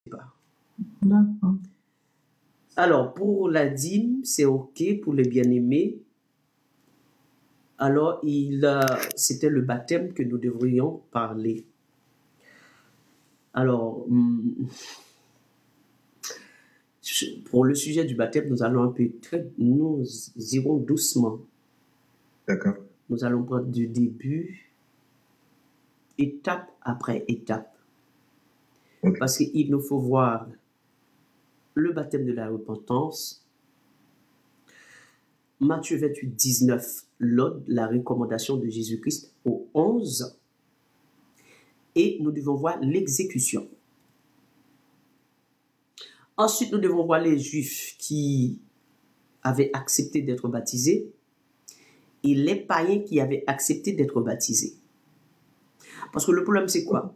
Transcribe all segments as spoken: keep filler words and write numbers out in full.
pas. D'accord. Alors, pour la dîme, c'est OK pour les bien-aimés. Alors, il, euh, c'était le baptême que nous devrions parler. Alors, hum, pour le sujet du baptême, nous allons un peu très, nous irons doucement. D'accord. Nous allons prendre du début, étape après étape. Ok. Parce qu'il nous faut voir le baptême de la repentance. Matthieu vingt-huit, dix-neuf, l'ordre, la recommandation de Jésus-Christ au onze. Et nous devons voir l'exécution. Ensuite, nous devons voir les Juifs qui avaient accepté d'être baptisés et les païens qui avaient accepté d'être baptisés. Parce que le problème, c'est quoi?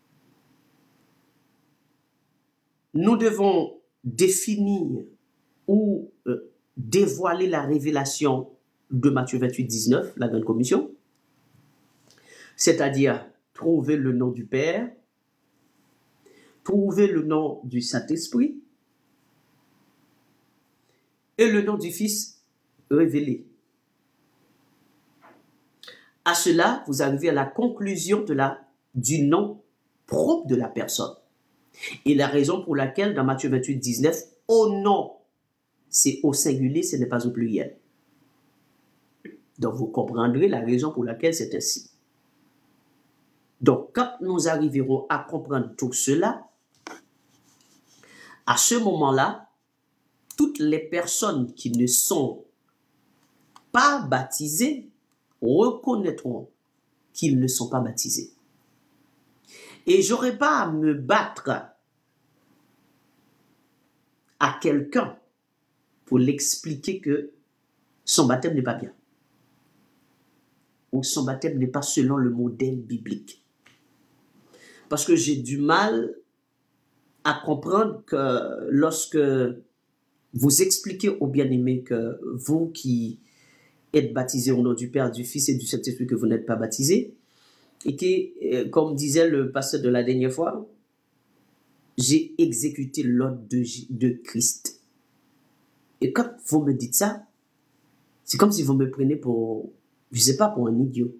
Nous devons définir ou euh, dévoiler la révélation de Matthieu vingt-huit, dix-neuf, la Grande Commission, c'est-à-dire trouver le nom du Père, trouver le nom du Saint-Esprit et le nom du Fils révélé. À cela, vous arrivez à la conclusion de la, du nom propre de la personne. Et la raison pour laquelle, dans Matthieu vingt-huit, dix-neuf, au nom, c'est au singulier, ce n'est pas au pluriel. Donc, vous comprendrez la raison pour laquelle c'est ainsi. Donc, quand nous arriverons à comprendre tout cela, à ce moment-là, toutes les personnes qui ne sont pas baptisées reconnaîtront qu'ils ne sont pas baptisés. Et je n'aurai pas à me battre à quelqu'un pour l'expliquer que son baptême n'est pas bien. Ou son baptême n'est pas selon le modèle biblique. Parce que j'ai du mal à comprendre que lorsque vous expliquez aux bien-aimés que vous qui êtes baptisés au nom du Père, du Fils et du Saint-Esprit, que vous n'êtes pas baptisés, et que, comme disait le pasteur de la dernière fois, j'ai exécuté l'ordre de, de Christ. Et quand vous me dites ça, c'est comme si vous me prenez pour, je ne sais pas, pour un idiot,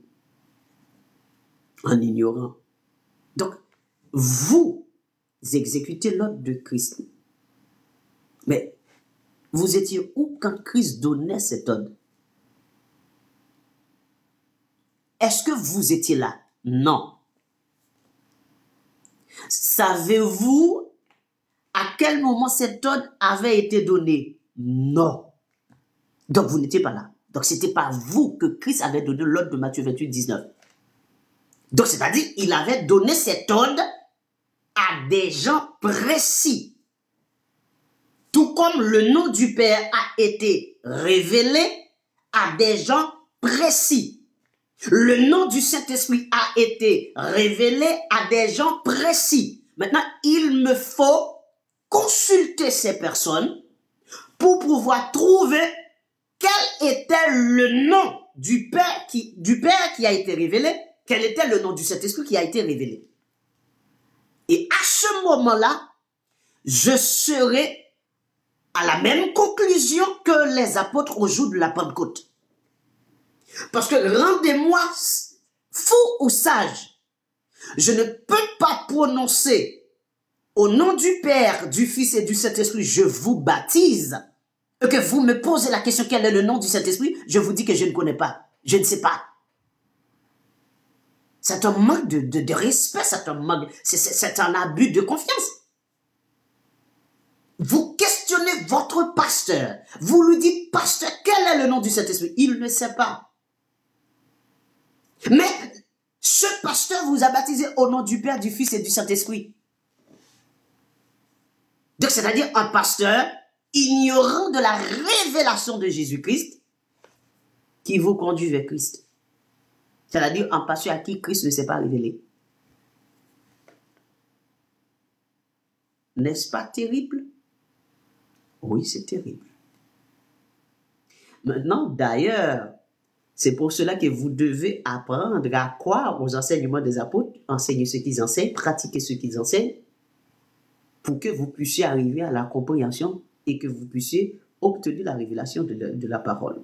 un ignorant. Donc, vous exécutez l'ordre de Christ. Mais vous étiez où quand Christ donnait cet ordre? Est-ce que vous étiez là? Non. Savez-vous à quel moment cet ordre avait été donné? Non. Donc vous n'étiez pas là. Donc ce n'était pas vous que Christ avait donné l'ordre de Matthieu vingt-huit, dix-neuf. Donc c'est-à-dire il avait donné cet ordre à des gens précis. Tout comme le nom du Père a été révélé à des gens précis. Le nom du Saint-Esprit a été révélé à des gens précis. Maintenant, il me faut consulter ces personnes pour pouvoir trouver quel était le nom du Père qui, du Père qui a été révélé, quel était le nom du Saint-Esprit qui a été révélé. Et à ce moment-là, je serai à la même conclusion que les apôtres au jour de la Pentecôte. Parce que rendez-moi fou ou sage, je ne peux pas prononcer au nom du Père, du Fils et du Saint-Esprit, je vous baptise, et que vous me posez la question quel est le nom du Saint-Esprit, je vous dis que je ne connais pas, je ne sais pas. C'est un manque de, de, de respect, c'est un manque, c'est un abus de confiance. Vous questionnez votre pasteur, vous lui dites, pasteur, quel est le nom du Saint-Esprit? Il ne sait pas. Mais ce pasteur vous a baptisé au nom du Père, du Fils et du Saint-Esprit. Donc, c'est-à-dire un pasteur ignorant de la révélation de Jésus-Christ qui vous conduit vers Christ. C'est-à-dire un pasteur à qui Christ ne s'est pas révélé. N'est-ce pas terrible? Oui, c'est terrible. Maintenant, d'ailleurs, c'est pour cela que vous devez apprendre à croire aux enseignements des apôtres, enseigner ce qu'ils enseignent, pratiquer ce qu'ils enseignent. pour que vous puissiez arriver à la compréhension et que vous puissiez obtenir la révélation de la, de la parole.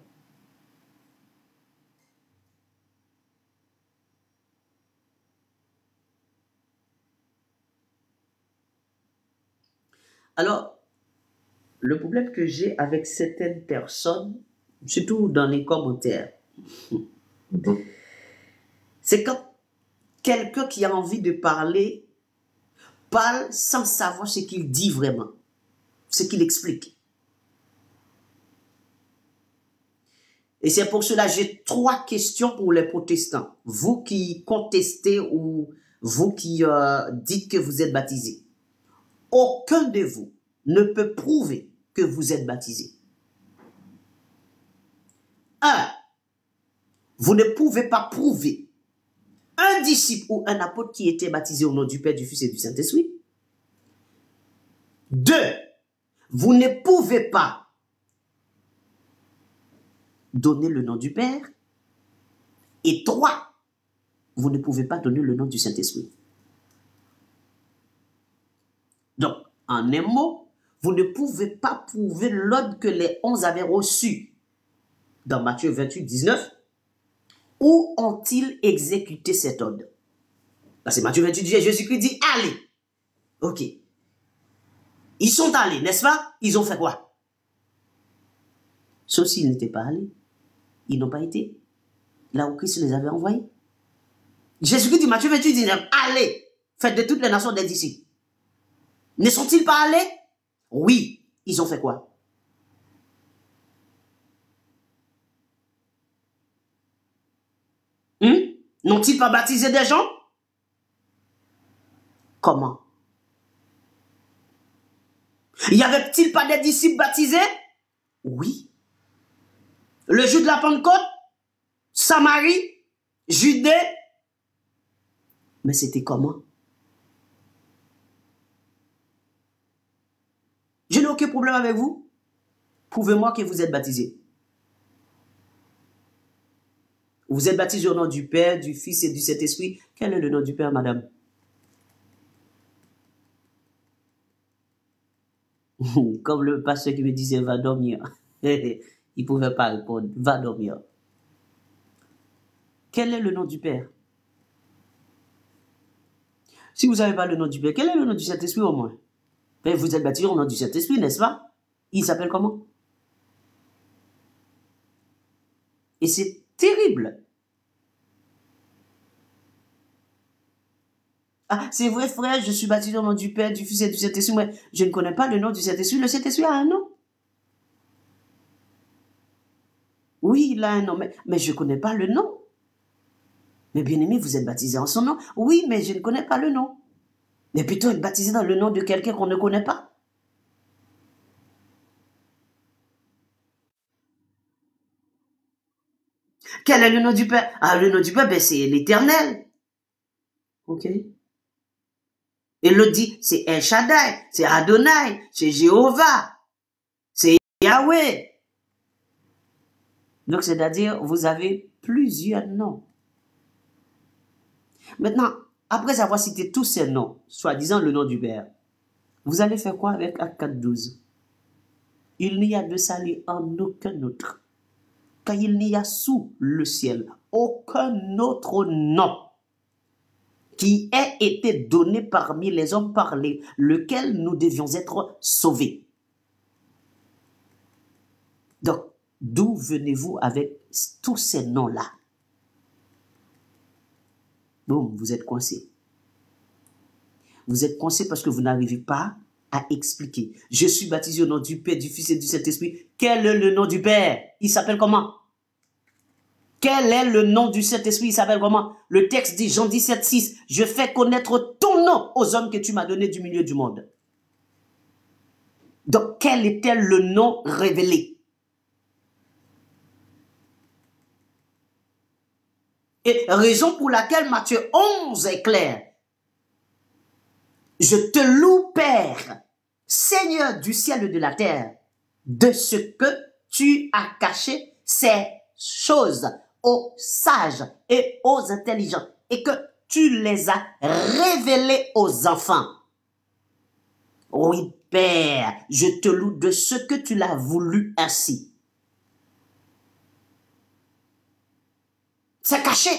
Alors, le problème que j'ai avec certaines personnes, surtout dans les commentaires, Mhm. c'est quand quelqu'un qui a envie de parler parle sans savoir ce qu'il dit vraiment, ce qu'il explique. Et c'est pour cela que j'ai trois questions pour les protestants. Vous qui contestez ou vous qui euh, dites que vous êtes baptisés. Aucun de vous ne peut prouver que vous êtes baptisé. Un, vous ne pouvez pas prouver un disciple ou un apôtre qui était baptisé au nom du Père, du Fils et du Saint-Esprit. Deux, vous ne pouvez pas donner le nom du Père. Et trois, vous ne pouvez pas donner le nom du Saint-Esprit. Donc, en un mot, vous ne pouvez pas prouver l'ordre que les onze avaient reçu dans Matthieu vingt-huit, dix-neuf. Où ont-ils exécuté cet ordre? Parce que Matthieu vingt-huit, Jésus-Christ dit, allez. Ok. Ils sont allés, n'est-ce pas? Ils ont fait quoi? Sauf s'ils n'étaient pas allés. Ils n'ont pas été là où Christ les avait envoyés. Jésus-Christ dit, Matthieu vingt-huit, dix-neuf, allez, faites de toutes les nations des disciples. Ne sont-ils pas allés? Oui. Ils ont fait quoi? Hum? N'ont-ils pas baptisé des gens? Comment? Y avait-il pas des disciples baptisés? Oui. Le jour de la Pentecôte, Samarie, Judée. Mais c'était comment? Je n'ai aucun problème avec vous. Prouvez-moi que vous êtes baptisés. Vous êtes baptisés au nom du Père, du Fils et du Saint-Esprit. Quel est le nom du Père, madame? Comme le pasteur qui me disait, va dormir. Il ne pouvait pas répondre, va dormir. Quel est le nom du Père? Si vous n'avez pas le nom du Père, quel est le nom du Saint-Esprit au moins? Vous êtes baptisés au nom du Saint-Esprit, n'est-ce pas? Il s'appelle comment? Et c'est terrible. Ah, c'est vrai, frère, je suis baptisé au nom du Père, du Fils et du Saint-Esprit, mais je ne connais pas le nom du Saint-Esprit. Le Saint-Esprit a un nom. Oui, il a un nom, mais, mais je ne connais pas le nom. Mais bien aimé, vous êtes baptisé en son nom. Oui, mais je ne connais pas le nom. Mais plutôt être baptisé dans le nom de quelqu'un qu'on ne connaît pas. Quel est le nom du Père? Ah, le nom du Père, ben, c'est l'Éternel. Ok. Et l'autre dit, c'est El Shaddai, c'est Adonai, c'est Jéhovah, c'est Yahweh. Donc, c'est-à-dire, vous avez plusieurs noms. Maintenant, après avoir cité tous ces noms, soi-disant le nom du Père, vous allez faire quoi avec Acte quatre, douze? Il n'y a de salut en aucun autre, car il n'y a sous le ciel aucun autre nom qui ait été donné parmi les hommes par les, lequel nous devions être sauvés. Donc, d'où venez-vous avec tous ces noms-là? Boum, vous êtes coincé. Vous êtes coincé parce que vous n'arrivez pas à expliquer. Je suis baptisé au nom du Père, du Fils et du Saint-Esprit. Quel est le nom du Père? Il s'appelle comment? Quel est le nom du Saint-Esprit? Il s'appelle comment? Le texte dit, Jean dix-sept, six, je fais connaître ton nom aux hommes que tu m'as donné du milieu du monde. Donc, quel était le nom révélé? Et raison pour laquelle Matthieu onze est clair. Je te loue, Père, Seigneur du ciel et de la terre, de ce que tu as caché ces choses aux sages et aux intelligents, et que tu les as révélées aux enfants. Oui, Père, je te loue de ce que tu l'as voulu ainsi. C'est caché.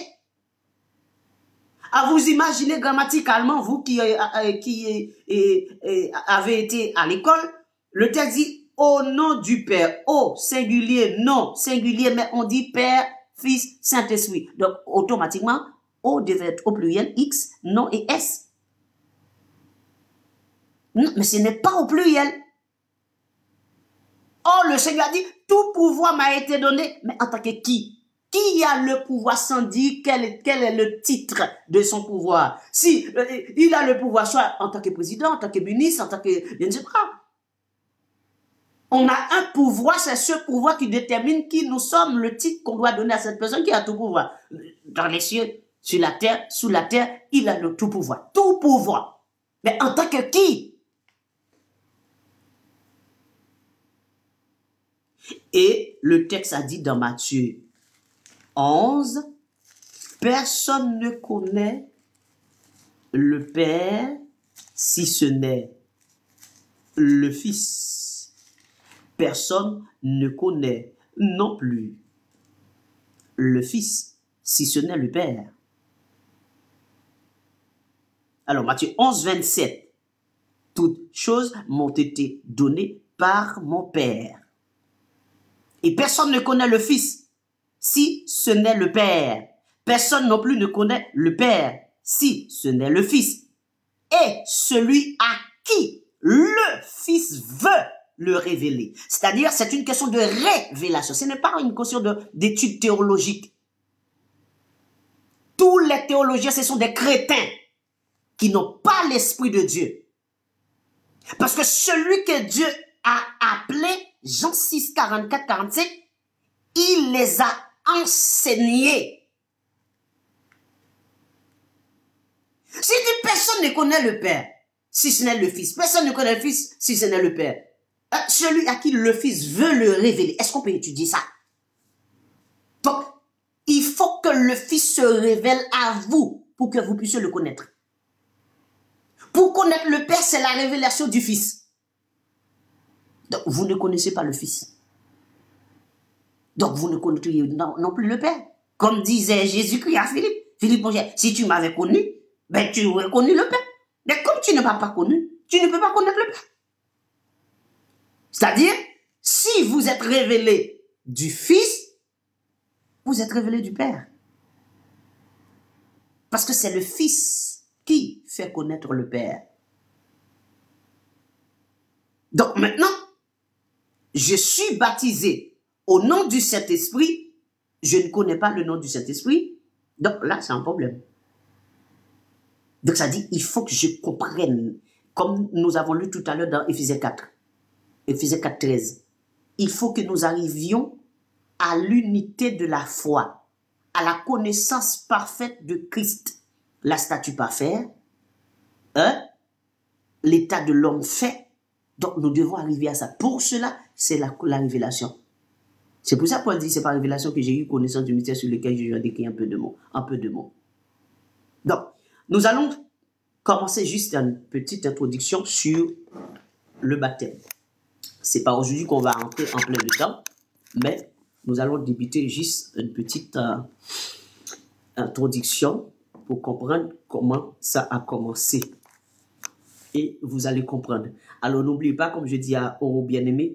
À vous imaginer grammaticalement, vous qui, euh, euh, qui euh, euh, avez été à l'école, le texte dit au nom du Père. Au singulier, non singulier, mais on dit Père, Fils, Saint-Esprit. Donc, automatiquement, au devait être au pluriel, X, non et S. Non, mais ce n'est pas au pluriel. Or, le Seigneur a dit, tout pouvoir m'a été donné, mais en tant que qui? Qui a le pouvoir sans dire quel, quel est le titre de son pouvoir? Si euh, il a le pouvoir soit en tant que président, en tant que ministre, en tant que... Je ne sais pas. On a un pouvoir, c'est ce pouvoir qui détermine qui nous sommes, le titre qu'on doit donner à cette personne qui a tout pouvoir. Dans les cieux, sur la terre, sous la terre, il a le tout pouvoir. Tout pouvoir. Mais en tant que qui? Et le texte a dit dans Matthieu onze, personne ne connaît le Père si ce n'est le Fils. Personne ne connaît non plus le Fils si ce n'est le Père. Alors Matthieu onze, vingt-sept, toutes choses m'ont été données par mon Père. Et personne ne connaît le Fils si ce n'est le Père. Personne non plus ne connaît le Père si ce n'est le Fils. Et celui à qui le Fils veut le révéler. C'est-à-dire, c'est une question de révélation. Ce n'est pas une question d'étude théologique. Tous les théologiens, ce sont des crétins qui n'ont pas l'Esprit de Dieu. Parce que celui que Dieu a appelé, Jean six, quarante-quatre, quarante-cinq, il les a enseignés. Si personne ne connaît le Père, si ce n'est le Fils, personne ne connaît le Fils, si ce n'est le Père, euh, celui à qui le Fils veut le révéler, est-ce qu'on peut étudier ça? Donc, il faut que le Fils se révèle à vous pour que vous puissiez le connaître. Pour connaître le Père, c'est la révélation du Fils. Donc, vous ne connaissez pas le Fils. Donc, vous ne connaissez non, non plus le Père. Comme disait Jésus-Christ à Philippe. Philippe, si tu m'avais connu, ben, tu aurais connu le Père. Mais comme tu ne m'as pas connu, tu ne peux pas connaître le Père. C'est-à-dire, si vous êtes révélé du Fils, vous êtes révélé du Père. Parce que c'est le Fils qui fait connaître le Père. Donc maintenant, je suis baptisé au nom du Saint-Esprit, je ne connais pas le nom du Saint-Esprit, donc là, c'est un problème. Donc ça dit, il faut que je comprenne, comme nous avons lu tout à l'heure dans Éphésiens quatre, Éphésiens quatre, treize, il faut que nous arrivions à l'unité de la foi, à la connaissance parfaite de Christ, la statue parfaite, hein, l'état de l'homme fait. Donc nous devons arriver à ça. Pour cela, c'est la, la révélation. C'est pour ça que Paul dit, c'est par révélation que j'ai eu connaissance du mystère sur lequel je vais décrire un peu de mots. Un peu de mots. Donc, nous allons commencer juste une petite introduction sur le baptême. C'est pas aujourd'hui qu'on va entrer en plein dedans, mais nous allons débuter juste une petite euh, introduction pour comprendre comment ça a commencé. Et vous allez comprendre. Alors n'oubliez pas, comme je dis à aux bien-aimés,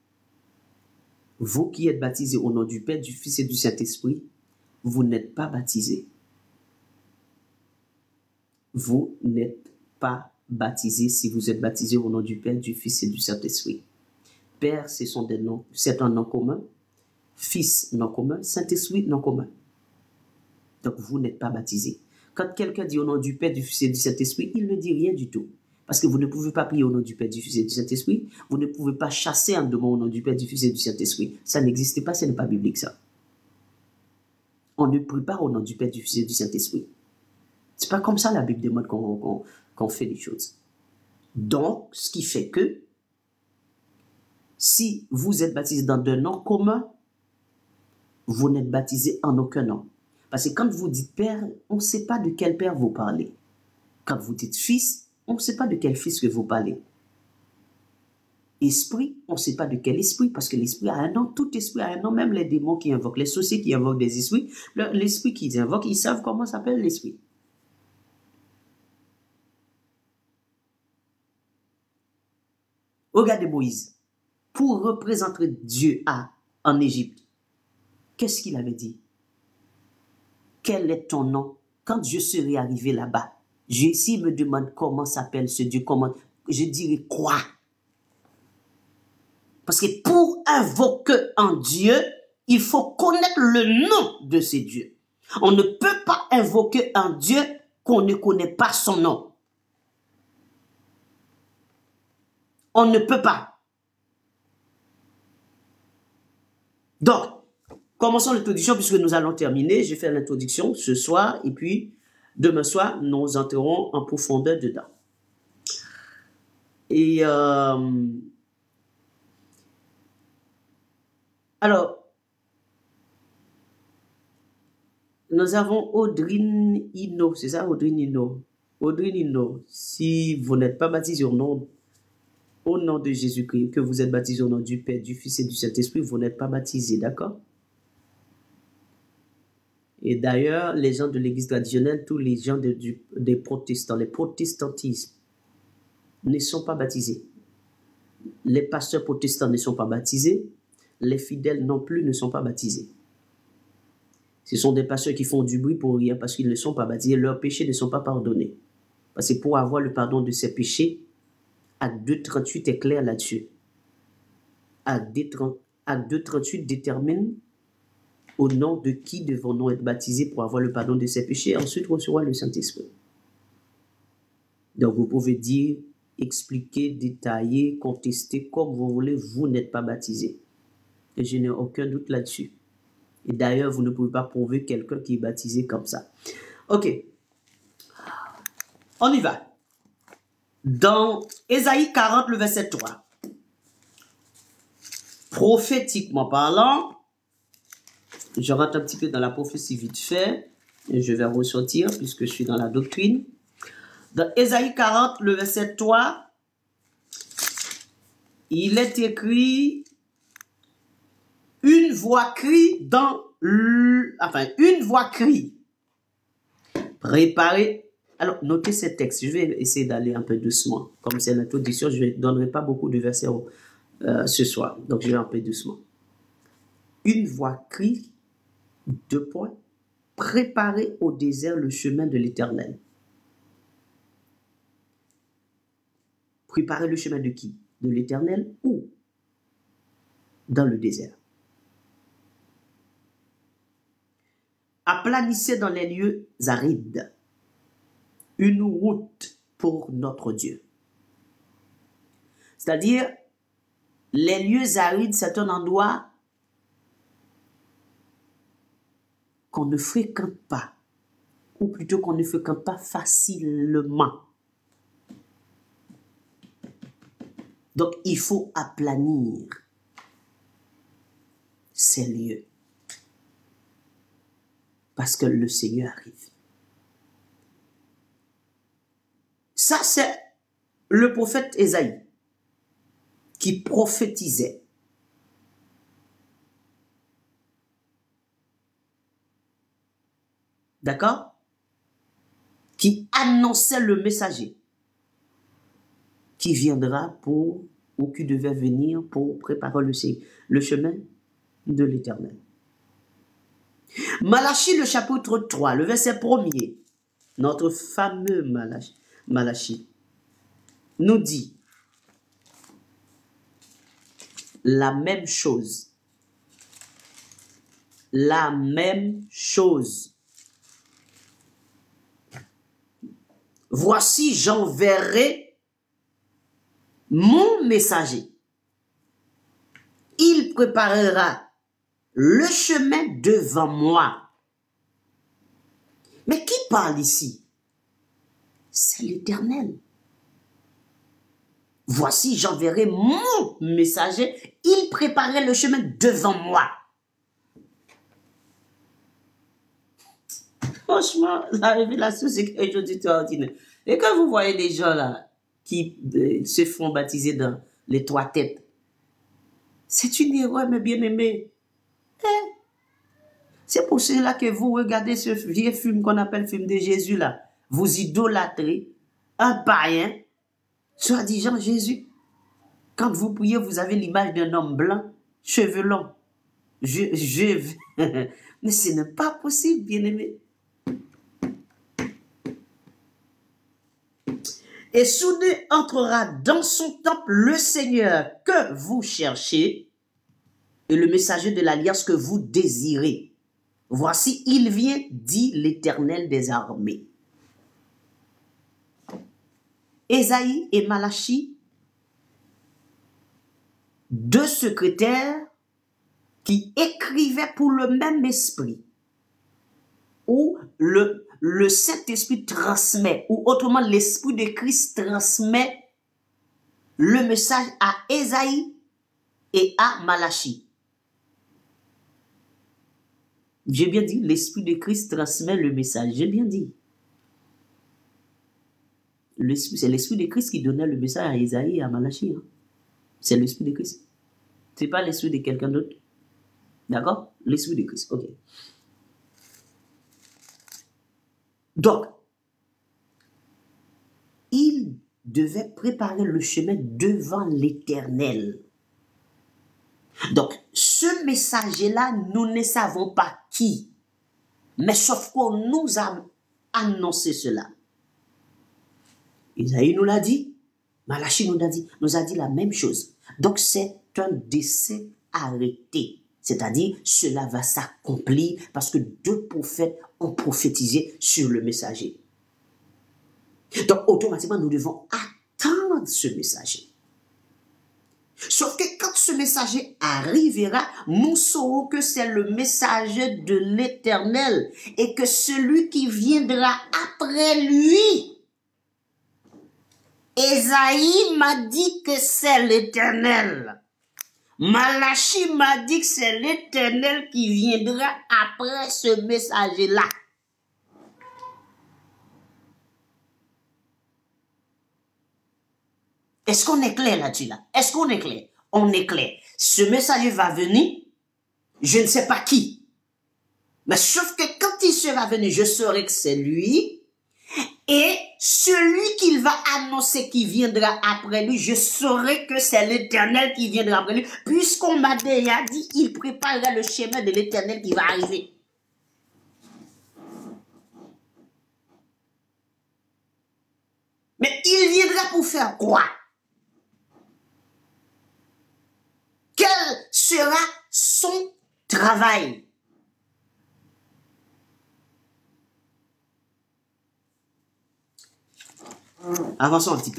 vous qui êtes baptisés au nom du Père, du Fils et du Saint-Esprit, vous n'êtes pas baptisés. Vous n'êtes pas baptisés si vous êtes baptisés au nom du Père, du Fils et du Saint-Esprit. Père, ce sont des noms, c'est un nom commun. Fils, nom commun. Saint-Esprit, nom commun. Donc vous n'êtes pas baptisés. Quand quelqu'un dit au nom du Père, du Fils et du Saint-Esprit, il ne dit rien du tout. Parce que vous ne pouvez pas prier au nom du Père, du Fils et du Saint-Esprit. Vous ne pouvez pas chasser un démon au nom du Père, du Fils et du Saint-Esprit. Ça n'existe pas, ce n'est pas biblique ça. On ne prie pas au nom du Père, du Fils et du Saint-Esprit. C'est pas comme ça la Bible demande qu'on qu'on, qu'on fait les choses. Donc, ce qui fait que, si vous êtes baptisé dans un nom commun, vous n'êtes baptisé en aucun nom. Parce que quand vous dites Père, on ne sait pas de quel Père vous parlez. Quand vous dites Fils, on ne sait pas de quel Fils que vous parlez. esprit, on ne sait pas de quel esprit, parce que l'esprit a un nom, tout esprit a un nom, même les démons qui invoquent, les sorciers qui invoquent des esprits, l'esprit qu'ils invoquent, ils savent comment s'appelle l'esprit. Regardez Moïse, pour représenter Dieu à, en Égypte, qu'est-ce qu'il avait dit? Quel est ton nom? Quand je serai arrivé là-bas, Jésus me demande comment s'appelle ce Dieu, comment, je dirais quoi? Parce que pour invoquer un Dieu, il faut connaître le nom de ce Dieu. On ne peut pas invoquer un Dieu qu'on ne connaît pas son nom. On ne peut pas. Donc, commençons l'introduction puisque nous allons terminer. Je vais faire l'introduction ce soir et puis demain soir, nous entrerons en profondeur dedans. Et euh, alors, nous avons Audrine Hino, c'est ça Audrine Hino? Audrine Hino, si vous n'êtes pas baptisé au nom, au nom de Jésus-Christ, que vous êtes baptisé au nom du Père, du Fils et du Saint-Esprit, vous n'êtes pas baptisé, d'accord? Et d'ailleurs, les gens de l'église traditionnelle, tous les gens de, du, des protestants, les protestantismes, ne sont pas baptisés. Les pasteurs protestants ne sont pas baptisés. Les fidèles non plus ne sont pas baptisés. Ce sont des pasteurs qui font du bruit pour rien parce qu'ils ne sont pas baptisés. Leurs péchés ne sont pas pardonnés. Parce que pour avoir le pardon de ses péchés, Acte deux trente-huit est clair là-dessus. Acte deux trente-huit détermine au nom de qui devons-nous être baptisés pour avoir le pardon de ses péchés, ensuite recevoir le Saint-Esprit. Donc vous pouvez dire, expliquer, détailler, contester comme vous voulez, vous n'êtes pas baptisé. Et je n'ai aucun doute là-dessus. Et d'ailleurs, vous ne pouvez pas prouver quelqu'un qui est baptisé comme ça. Ok. On y va. Dans Ésaïe quarante, le verset trois. Prophétiquement parlant, je rentre un petit peu dans la prophétie vite fait, et je vais ressortir puisque je suis dans la doctrine. Dans Ésaïe quarante, le verset trois, il est écrit, une voix crie dans le, enfin, une voix crie. Préparez. Alors, notez ces textes. Je vais essayer d'aller un peu doucement. Comme c'est l'introduction, je ne donnerai pas beaucoup de versets euh, ce soir. Donc, je vais un peu doucement. Une voix crie, deux points, préparez au désert le chemin de l'Éternel. Préparez le chemin de qui? De l'Éternel ou dans le désert? Aplanissez dans les lieux arides une route pour notre Dieu. C'est-à-dire, les lieux arides, c'est un endroit qu'on ne fréquente pas, ou plutôt qu'on ne fréquente pas facilement. Donc, il faut aplanir ces lieux. Parce que le Seigneur arrive. Ça, c'est le prophète Ésaïe qui prophétisait. D'accord? Qui annonçait le messager qui viendra pour, ou qui devait venir pour préparer le, le chemin de l'Éternel. Malachie, le chapitre trois, le verset premier, notre fameux Malachie, Malachie nous dit la même chose. La même chose. Voici, j'enverrai mon messager. Il préparera le chemin devant moi. Mais qui parle ici? C'est l'Éternel. Voici, j'enverrai mon messager. Il préparait le chemin devant moi. Franchement, la révélation, c'est quelque chose d'extraordinaire. Et quand vous voyez des gens là qui euh, se font baptiser dans, les trois têtes. C'est une erreur, mes bien-aimés. Eh? C'est pour cela que vous regardez ce vieux film qu'on appelle le film de Jésus là. Vous idolâtrez un païen, soi-disant Jésus. Quand vous priez, vous avez l'image d'un homme blanc, cheveux longs. Je, je, mais ce n'est pas possible, bien-aimé. Et soudain entrera dans son temple le Seigneur que vous cherchez et le messager de l'alliance que vous désirez. Voici, il vient, dit l'Éternel des armées. Ésaïe et Malachie, deux secrétaires qui écrivaient pour le même esprit, où le, le Saint-Esprit transmet, ou autrement l'Esprit de Christ transmet le message à Ésaïe et à Malachie. J'ai bien dit, l'Esprit de Christ transmet le message, j'ai bien dit. C'est l'Esprit de Christ qui donnait le message à Ésaïe et à Malachie. Hein. C'est l'Esprit de Christ. Ce n'est pas l'Esprit de quelqu'un d'autre. D'accord? L'Esprit de Christ. Ok. Donc, il devait préparer le chemin devant l'Éternel. Donc, ce messager-là, nous ne savons pas qui. Mais sauf qu'on nous a annoncé cela. Isaïe nous l'a dit, Malachie nous a dit, nous a dit la même chose. Donc, c'est un décès arrêté. C'est-à-dire, cela va s'accomplir parce que deux prophètes ont prophétisé sur le messager. Donc, automatiquement, nous devons attendre ce messager. Sauf que quand ce messager arrivera, nous saurons que c'est le messager de l'Éternel et que celui qui viendra après lui, Ésaïe m'a dit que c'est l'Éternel. Malachie m'a dit que c'est l'Éternel qui viendra après ce messager-là. Est-ce qu'on est clair là-dessus là? Est-ce qu'on est clair? On est clair. Ce messager va venir, je ne sais pas qui. Mais sauf que quand il sera venu, je saurai que c'est lui. Et celui qu'il va annoncer qui viendra après lui, je saurai que c'est l'Éternel qui viendra après lui. Puisqu'on m'a déjà dit, il préparera le chemin de l'Éternel qui va arriver. Mais il viendra pour faire quoi? Quel sera son travail? Avançons un petit peu.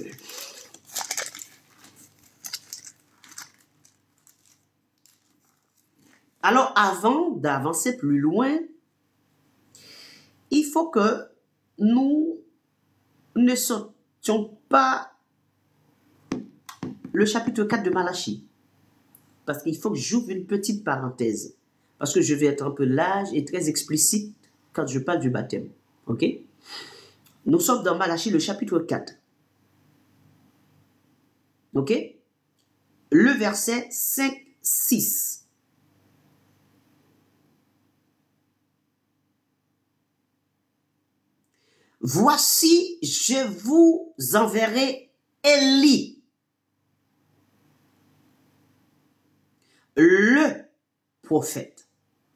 Alors, avant d'avancer plus loin, il faut que nous ne sortions pas le chapitre quatre de Malachie. Parce qu'il faut que j'ouvre une petite parenthèse. Parce que je vais être un peu large et très explicite quand je parle du baptême. Ok? Nous sommes dans Malachie, le chapitre quatre. Ok? Le verset cinq, six. Voici, je vous enverrai Élie, le prophète.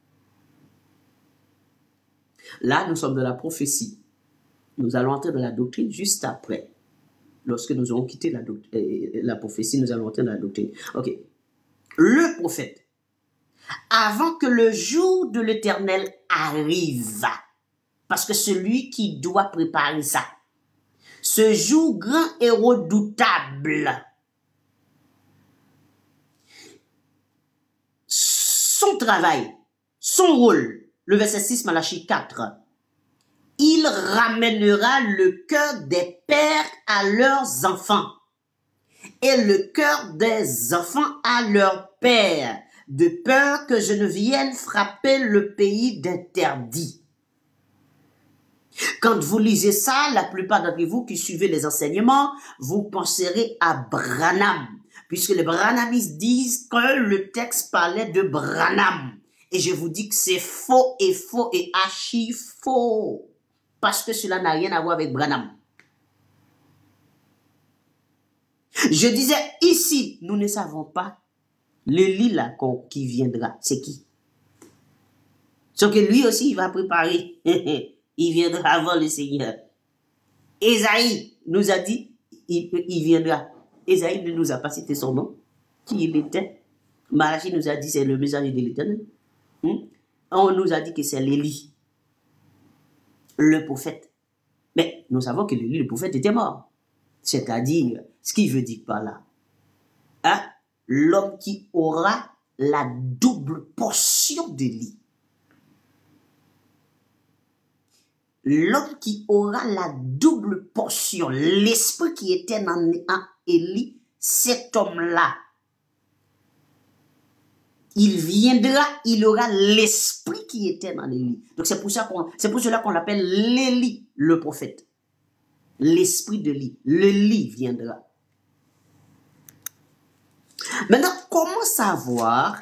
Là, nous sommes dans la prophétie. Nous allons entrer dans la doctrine juste après. Lorsque nous aurons quitté la, la prophétie, nous allons entrer dans la doctrine. Ok. Le prophète, avant que le jour de l'Éternel arrive, parce que celui qui doit préparer ça, ce jour grand et redoutable, son travail, son rôle, le verset six, Malachie quatre, il ramènera le cœur des pères à leurs enfants et le cœur des enfants à leurs pères, de peur que je ne vienne frapper le pays d'interdit. Quand vous lisez ça, la plupart d'entre vous qui suivez les enseignements, vous penserez à Branham. puisque les Branhamistes disent que le texte parlait de Branham. Et je vous dis que c'est faux et faux et archi faux. Parce que cela n'a rien à voir avec Branham. Je disais ici, nous ne savons pas le lit là qui viendra. C'est qui? Sauf que lui aussi, il va préparer. Il viendra avant le Seigneur. Ésaïe nous a dit, il, il viendra. Ésaïe ne nous a pas cité son nom, qui il était. Malachi nous a dit, c'est le messager de l'Éternel. Hmm? On nous a dit que c'est l'Élie, le prophète. Mais nous savons que l'Élie, le prophète, était mort. C'est-à-dire, ce qu'il veut dire par là, hein? L'homme qui aura la double portion d'Élie. L'homme qui aura la double portion, l'esprit qui était en, en Élie, cet homme-là, il viendra, il aura l'esprit qui était dans Élie. Donc c'est pour ça qu'on, c'est pour cela qu'on l'appelle l'Élie, le prophète. L'esprit de Élie, l'Élie viendra. Maintenant, comment savoir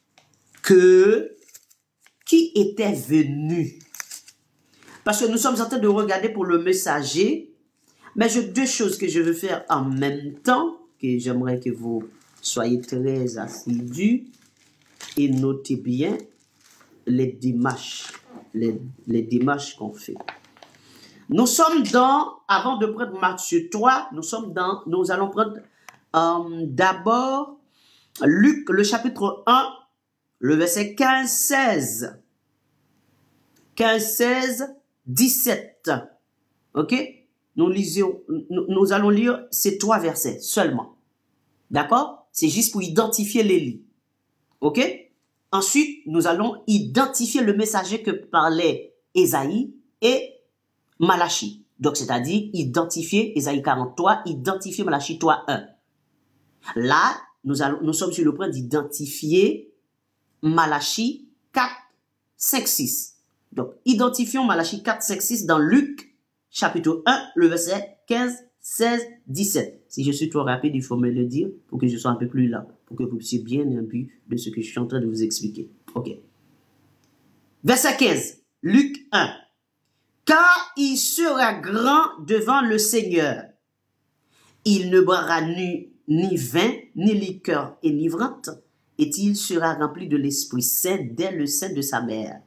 que qui était venu? Parce que nous sommes en train de regarder pour le messager, mais j'ai deux choses que je veux faire en même temps, que j'aimerais que vous soyez très assidus et notez bien les démarches, les, les démarches qu'on fait. Nous sommes dans, avant de prendre Matthieu trois, nous sommes dans, nous allons prendre euh, d'abord Luc, le chapitre un, le verset quinze, seize. quinze, seize, dix-sept. Ok? Nous lisons, nous, nous allons lire ces trois versets seulement. D'accord? C'est juste pour identifier les lits. Ok? Ensuite, nous allons identifier le messager que parlait Ésaïe et Malachi. Donc, c'est-à-dire identifier Ésaïe quarante-trois, identifier Malachi trois, un. Là, nous, allons, nous sommes sur le point d'identifier Malachi quatre, cinq, six. Donc, identifions Malachi quatre, cinq, six dans Luc, chapitre un, le verset quinze, seize, dix-sept. Si je suis trop rapide, il faut me le dire pour que je sois un peu plus là, pour que vous puissiez bien imbu de ce que je suis en train de vous expliquer. Ok. Verset quinze, Luc un. Car il sera grand devant le Seigneur. Il ne boira ni, ni vin, ni liqueur enivrante, et il sera rempli de l'Esprit Saint dès le sein de sa mère.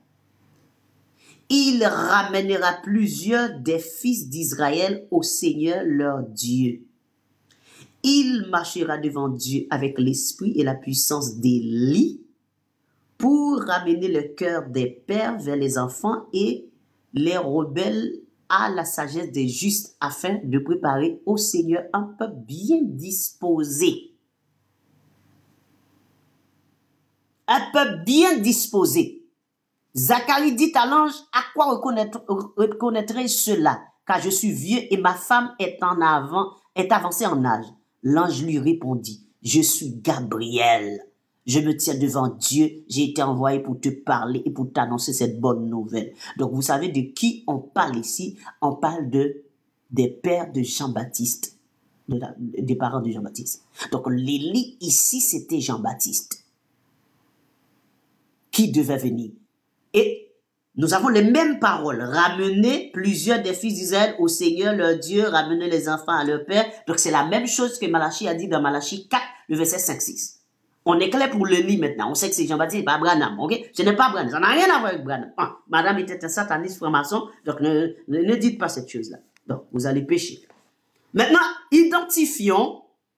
Il ramènera plusieurs des fils d'Israël au Seigneur leur Dieu. Il marchera devant Dieu avec l'esprit et la puissance d'Élie pour ramener le cœur des pères vers les enfants et les rebelles à la sagesse des justes afin de préparer au Seigneur un peuple bien disposé. Un peuple bien disposé. Zacharie dit à l'ange, à quoi reconnaîtrai cela? Car je suis vieux et ma femme est en avant, est avancée en âge. L'ange lui répondit, je suis Gabriel. Je me tiens devant Dieu, j'ai été envoyé pour te parler et pour t'annoncer cette bonne nouvelle. Donc vous savez de qui on parle ici? On parle de, des pères de Jean-Baptiste, de la, des parents de Jean-Baptiste. Donc l'Élie ici c'était Jean-Baptiste qui devait venir. Et nous avons les mêmes paroles. Ramener plusieurs des fils d'Israël au Seigneur leur Dieu, ramener les enfants à leur père. Donc c'est la même chose que Malachi a dit dans Malachi quatre, le verset cinq, six. On est clair pour le lit maintenant. On sait que c'est Jean-Baptiste, pas Branham. Ok? Ce n'est pas Branham. Ça n'a rien à voir avec Branham. Ah, madame était un sataniste franc-maçon. Donc ne, ne, ne dites pas cette chose-là. Donc vous allez pécher. Maintenant, identifions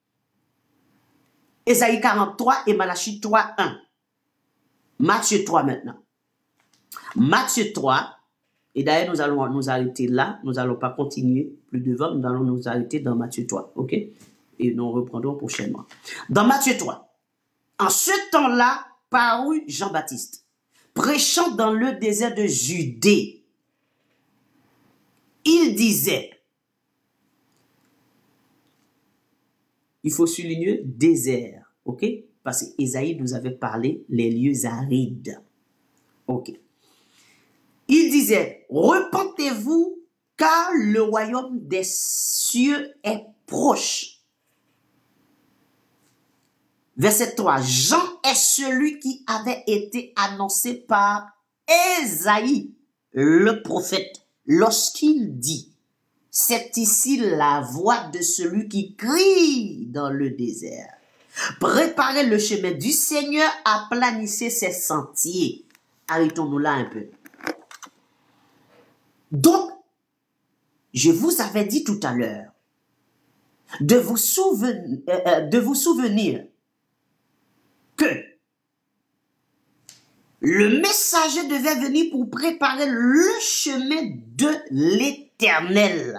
Ésaïe quarante-trois et Malachi trois, un. Matthieu trois maintenant. Matthieu trois, et d'ailleurs nous allons nous arrêter là, nous n'allons pas continuer plus devant, nous allons nous arrêter dans Matthieu trois, ok? Et nous reprendrons prochainement. Dans Matthieu trois, en ce temps-là, parut Jean-Baptiste, prêchant dans le désert de Judée. Il disait, il faut souligner désert, ok? Parce qu'Ésaïe nous avait parlé les lieux arides, ok? Il disait, repentez-vous car le royaume des cieux est proche. Verset trois. Jean est celui qui avait été annoncé par Ésaïe, le prophète, lorsqu'il dit, c'est ici la voix de celui qui crie dans le désert. Préparez le chemin du Seigneur, aplanissez ses sentiers. Arrêtons-nous là un peu. Donc, je vous avais dit tout à l'heure de vous souvenir, euh, de vous souvenir que le messager devait venir pour préparer le chemin de l'Éternel.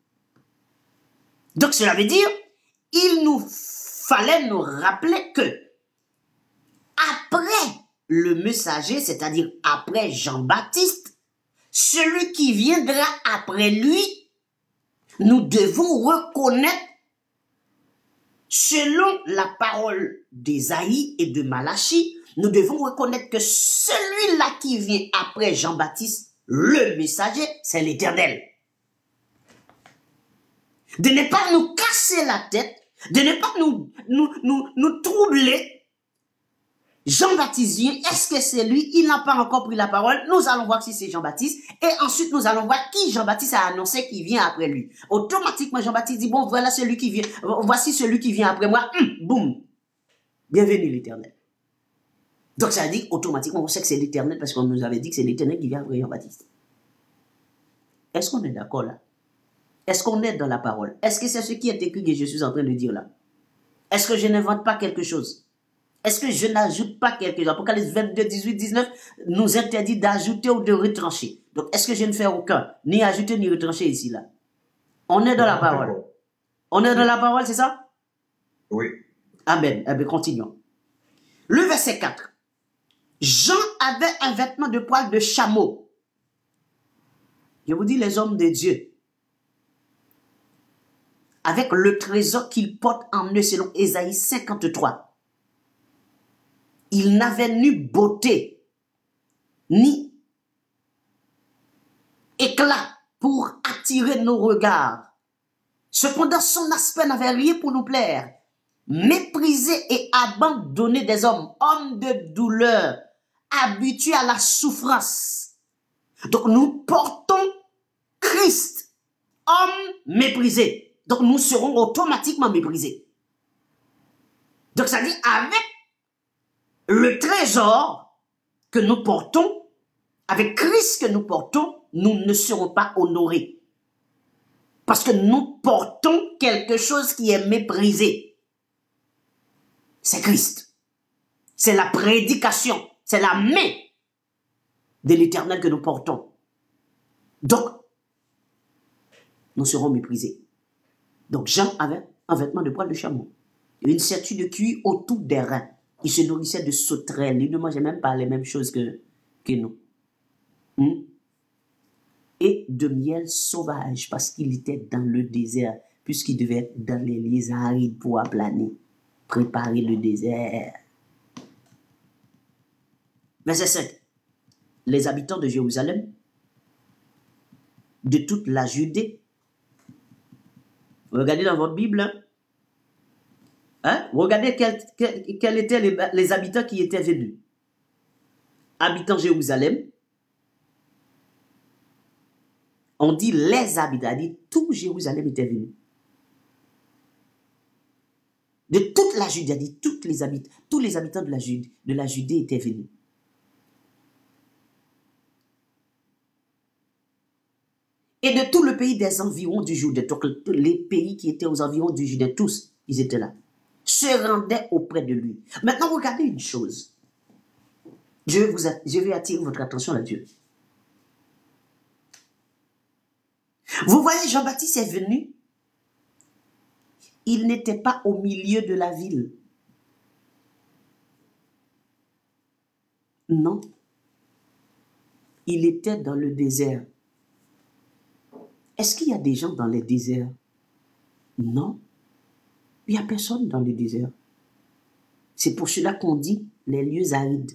Donc cela veut dire, il nous fallait nous rappeler que après le messager, c'est-à-dire après Jean-Baptiste, celui qui viendra après lui, nous devons reconnaître, selon la parole d'Ésaïe et de Malachie, nous devons reconnaître que celui-là qui vient après Jean-Baptiste, le messager, c'est l'Éternel. De ne pas nous casser la tête, de ne pas nous, nous, nous, nous troubler. Jean-Baptiste vient, est-ce que c'est lui? Il n'a pas encore pris la parole. Nous allons voir si c'est Jean-Baptiste. Et ensuite, nous allons voir qui Jean-Baptiste a annoncé qui vient après lui. Automatiquement, Jean-Baptiste dit, bon, voilà celui qui vient. Voici celui qui vient après moi. Hum, boum. Bienvenue l'Éternel. Donc, ça dit, automatiquement, on sait que c'est l'Éternel parce qu'on nous avait dit que c'est l'Éternel qui vient après Jean-Baptiste. Est-ce qu'on est d'accord là? Est-ce qu'on est dans la parole? Est-ce que c'est ce qui est écrit que je suis en train de dire là? Est-ce que je n'invente pas quelque chose? Est-ce que je n'ajoute pas quelque chose? Apocalypse vingt-deux, dix-huit, dix-neuf nous interdit d'ajouter ou de retrancher. Donc, est-ce que je ne fais aucun, ni ajouter ni retrancher ici là? On est dans la parole. On est dans la parole, c'est ça? Oui. Amen. Eh bien, continuons. Le verset quatre. Jean avait un vêtement de poil de chameau. Je vous dis, les hommes de Dieu, avec le trésor qu'il porte en eux selon Ésaïe cinquante-trois. Il n'avait ni beauté, ni éclat pour attirer nos regards. Cependant, son aspect n'avait rien pour nous plaire. Méprisé et abandonné des hommes, hommes de douleur, habitués à la souffrance. Donc, nous portons Christ, homme méprisé. Donc, nous serons automatiquement méprisés. Donc, ça dit, avec le trésor que nous portons, avec Christ que nous portons, nous ne serons pas honorés. Parce que nous portons quelque chose qui est méprisé. C'est Christ. C'est la prédication. C'est la main de l'Éternel que nous portons. Donc, nous serons méprisés. Donc Jean avait un vêtement de poil de chameau, une ceinture de cuir autour des reins. Il se nourrissait de sauterelles. Il ne mangeait même pas les mêmes choses que, que nous. Hmm? Et de miel sauvage, parce qu'il était dans le désert, puisqu'il devait être dans les lieux arides pour aplaner, préparer le désert. Verset cinq. Les habitants de Jérusalem, de toute la Judée, regardez dans votre Bible, hein? Hein? Regardez quels quel, quel étaient les, les habitants qui étaient venus. Habitants de Jérusalem. On dit les habitants, on dit tout Jérusalem était venu. De toute la Judée, on dit toutes les habitants, tous les habitants de la Judée, de la Judée étaient venus. Et de tout le pays des environs du Jourdain, donc les pays qui étaient aux environs du Jourdain, tous, ils étaient là, se rendaient auprès de lui. Maintenant, regardez une chose. Je, vous, je vais attirer votre attention là-dessus. Vous voyez, Jean-Baptiste est venu. Il n'était pas au milieu de la ville. Non. Il était dans le désert. Est-ce qu'il y a des gens dans les déserts? Non. Il n'y a personne dans le désert. C'est pour cela qu'on dit les lieux arides.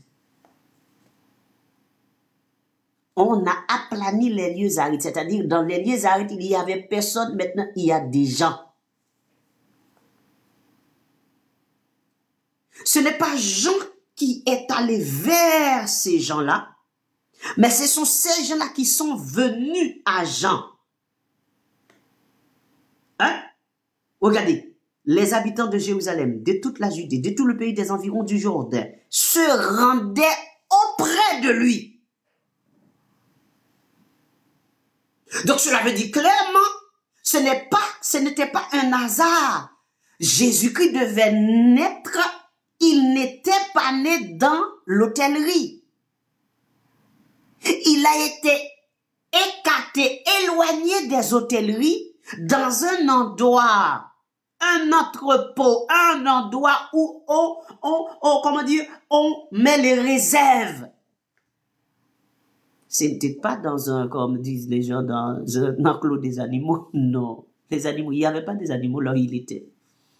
On a aplani les lieux arides, c'est-à-dire dans les lieux arides, il n'y avait personne, maintenant il y a des gens. Ce n'est pas Jean qui est allé vers ces gens-là, mais ce sont ces gens-là qui sont venus à Jean. Hein? Regardez, les habitants de Jérusalem, de toute la Judée, de tout le pays des environs du Jourdain, se rendaient auprès de lui. Donc cela veut dire clairement, ce n'est pas, ce n'était pas un hasard. Jésus-Christ devait naître, il n'était pas né dans l'hôtellerie. Il a été écarté, éloigné des hôtelleries dans un endroit, un entrepôt, un endroit où on, on, on, comment dire, on met les réserves. C'était pas dans un, comme disent les gens, dans un enclos des animaux. Non. Les animaux, il n'y avait pas des animaux là où il était.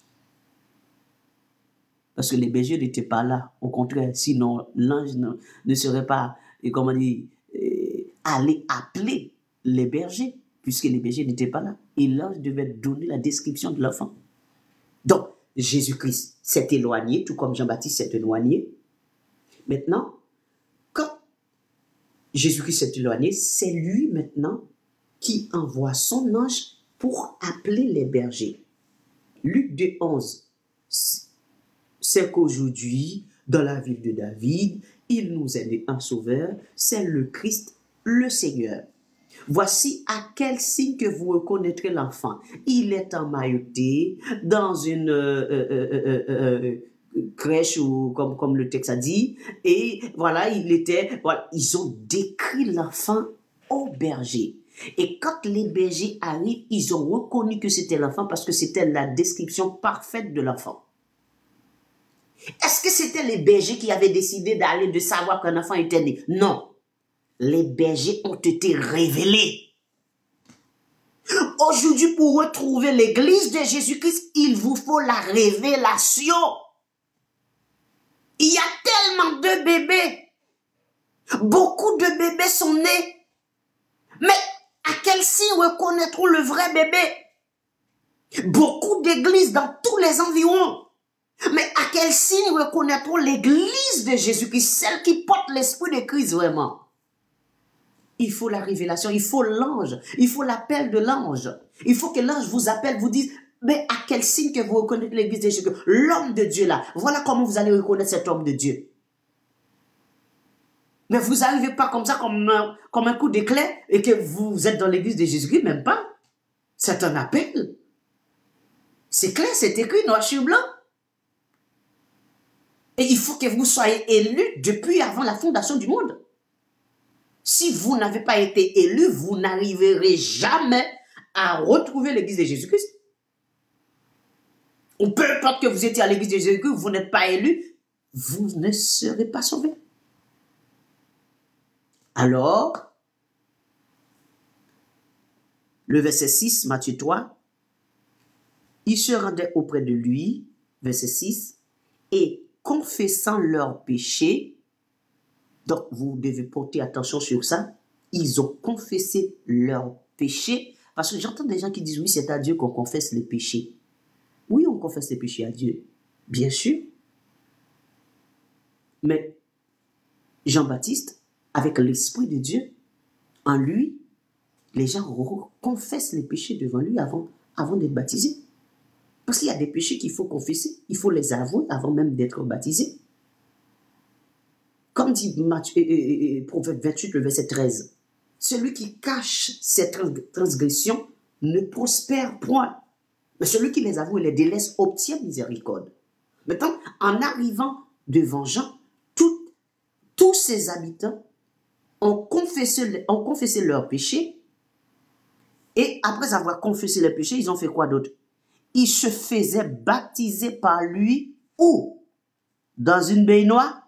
Parce que les bergers n'étaient pas là. Au contraire, sinon l'ange ne, ne serait pas, et comment dire, euh, allé appeler les bergers, puisque les bergers n'étaient pas là. Et l'ange devait donner la description de l'enfant. Donc, Jésus-Christ s'est éloigné, tout comme Jean-Baptiste s'est éloigné. Maintenant, quand Jésus-Christ s'est éloigné, c'est lui maintenant qui envoie son ange pour appeler les bergers. Luc deux, onze. C'est qu'aujourd'hui, dans la ville de David, il nous est né un sauveur, c'est le Christ, le Seigneur. Voici à quel signe que vous reconnaîtrez l'enfant. Il est en mailloté, dans une euh, euh, euh, euh, euh, crèche, ou comme, comme le texte a dit, et voilà, il était, voilà, ils ont décrit l'enfant au berger. Et quand les bergers arrivent, ils ont reconnu que c'était l'enfant parce que c'était la description parfaite de l'enfant. Est-ce que c'était les bergers qui avaient décidé d'aller, de savoir qu'un enfant était né? Non. Les bergers ont été révélés. Aujourd'hui, pour retrouver l'église de Jésus-Christ, il vous faut la révélation. Il y a tellement de bébés. Beaucoup de bébés sont nés. Mais à quel signe reconnaîtront le vrai bébé? Beaucoup d'églises dans tous les environs. Mais à quel signe reconnaîtront l'église de Jésus-Christ, celle qui porte l'esprit de Christ vraiment? Il faut la révélation, il faut l'ange, il faut l'appel de l'ange. Il faut que l'ange vous appelle, vous dise, mais à quel signe que vous reconnaissez l'église de Jésus-Christ? L'homme de Dieu là, voilà comment vous allez reconnaître cet homme de Dieu. Mais vous n'arrivez pas comme ça, comme un, comme un coup d'éclair, et que vous êtes dans l'église de Jésus-Christ, même pas. C'est un appel. C'est clair, c'est écrit noir sur blanc. Et il faut que vous soyez élus depuis avant la fondation du monde. Si vous n'avez pas été élu, vous n'arriverez jamais à retrouver l'église de Jésus-Christ. Ou peu importe que vous étiez à l'église de Jésus-Christ, vous n'êtes pas élu, vous ne serez pas sauvé. Alors, le verset six, Matthieu trois, ils se rendaient auprès de lui, verset six, et confessant leurs péchés. Donc, vous devez porter attention sur ça. Ils ont confessé leurs péchés. Parce que j'entends des gens qui disent, oui, c'est à Dieu qu'on confesse les péchés. Oui, on confesse les péchés à Dieu. Bien sûr. Mais Jean-Baptiste, avec l'Esprit de Dieu, en lui, les gens confessent les péchés devant lui avant, avant d'être baptisés. Parce qu'il y a des péchés qu'il faut confesser. Il faut les avouer avant même d'être baptisé. Comme dit Matthieu, euh, euh, Proverbe vingt-huit, le verset treize, celui qui cache ses transgressions ne prospère point. Mais celui qui les avoue et les délaisse obtient miséricorde. Maintenant, en arrivant devant Jean, tout, tous ses habitants ont confessé, ont confessé leurs péchés. Et après avoir confessé les péchés, ils ont fait quoi d'autre? Ils se faisaient baptiser par lui où? Dans une baignoire?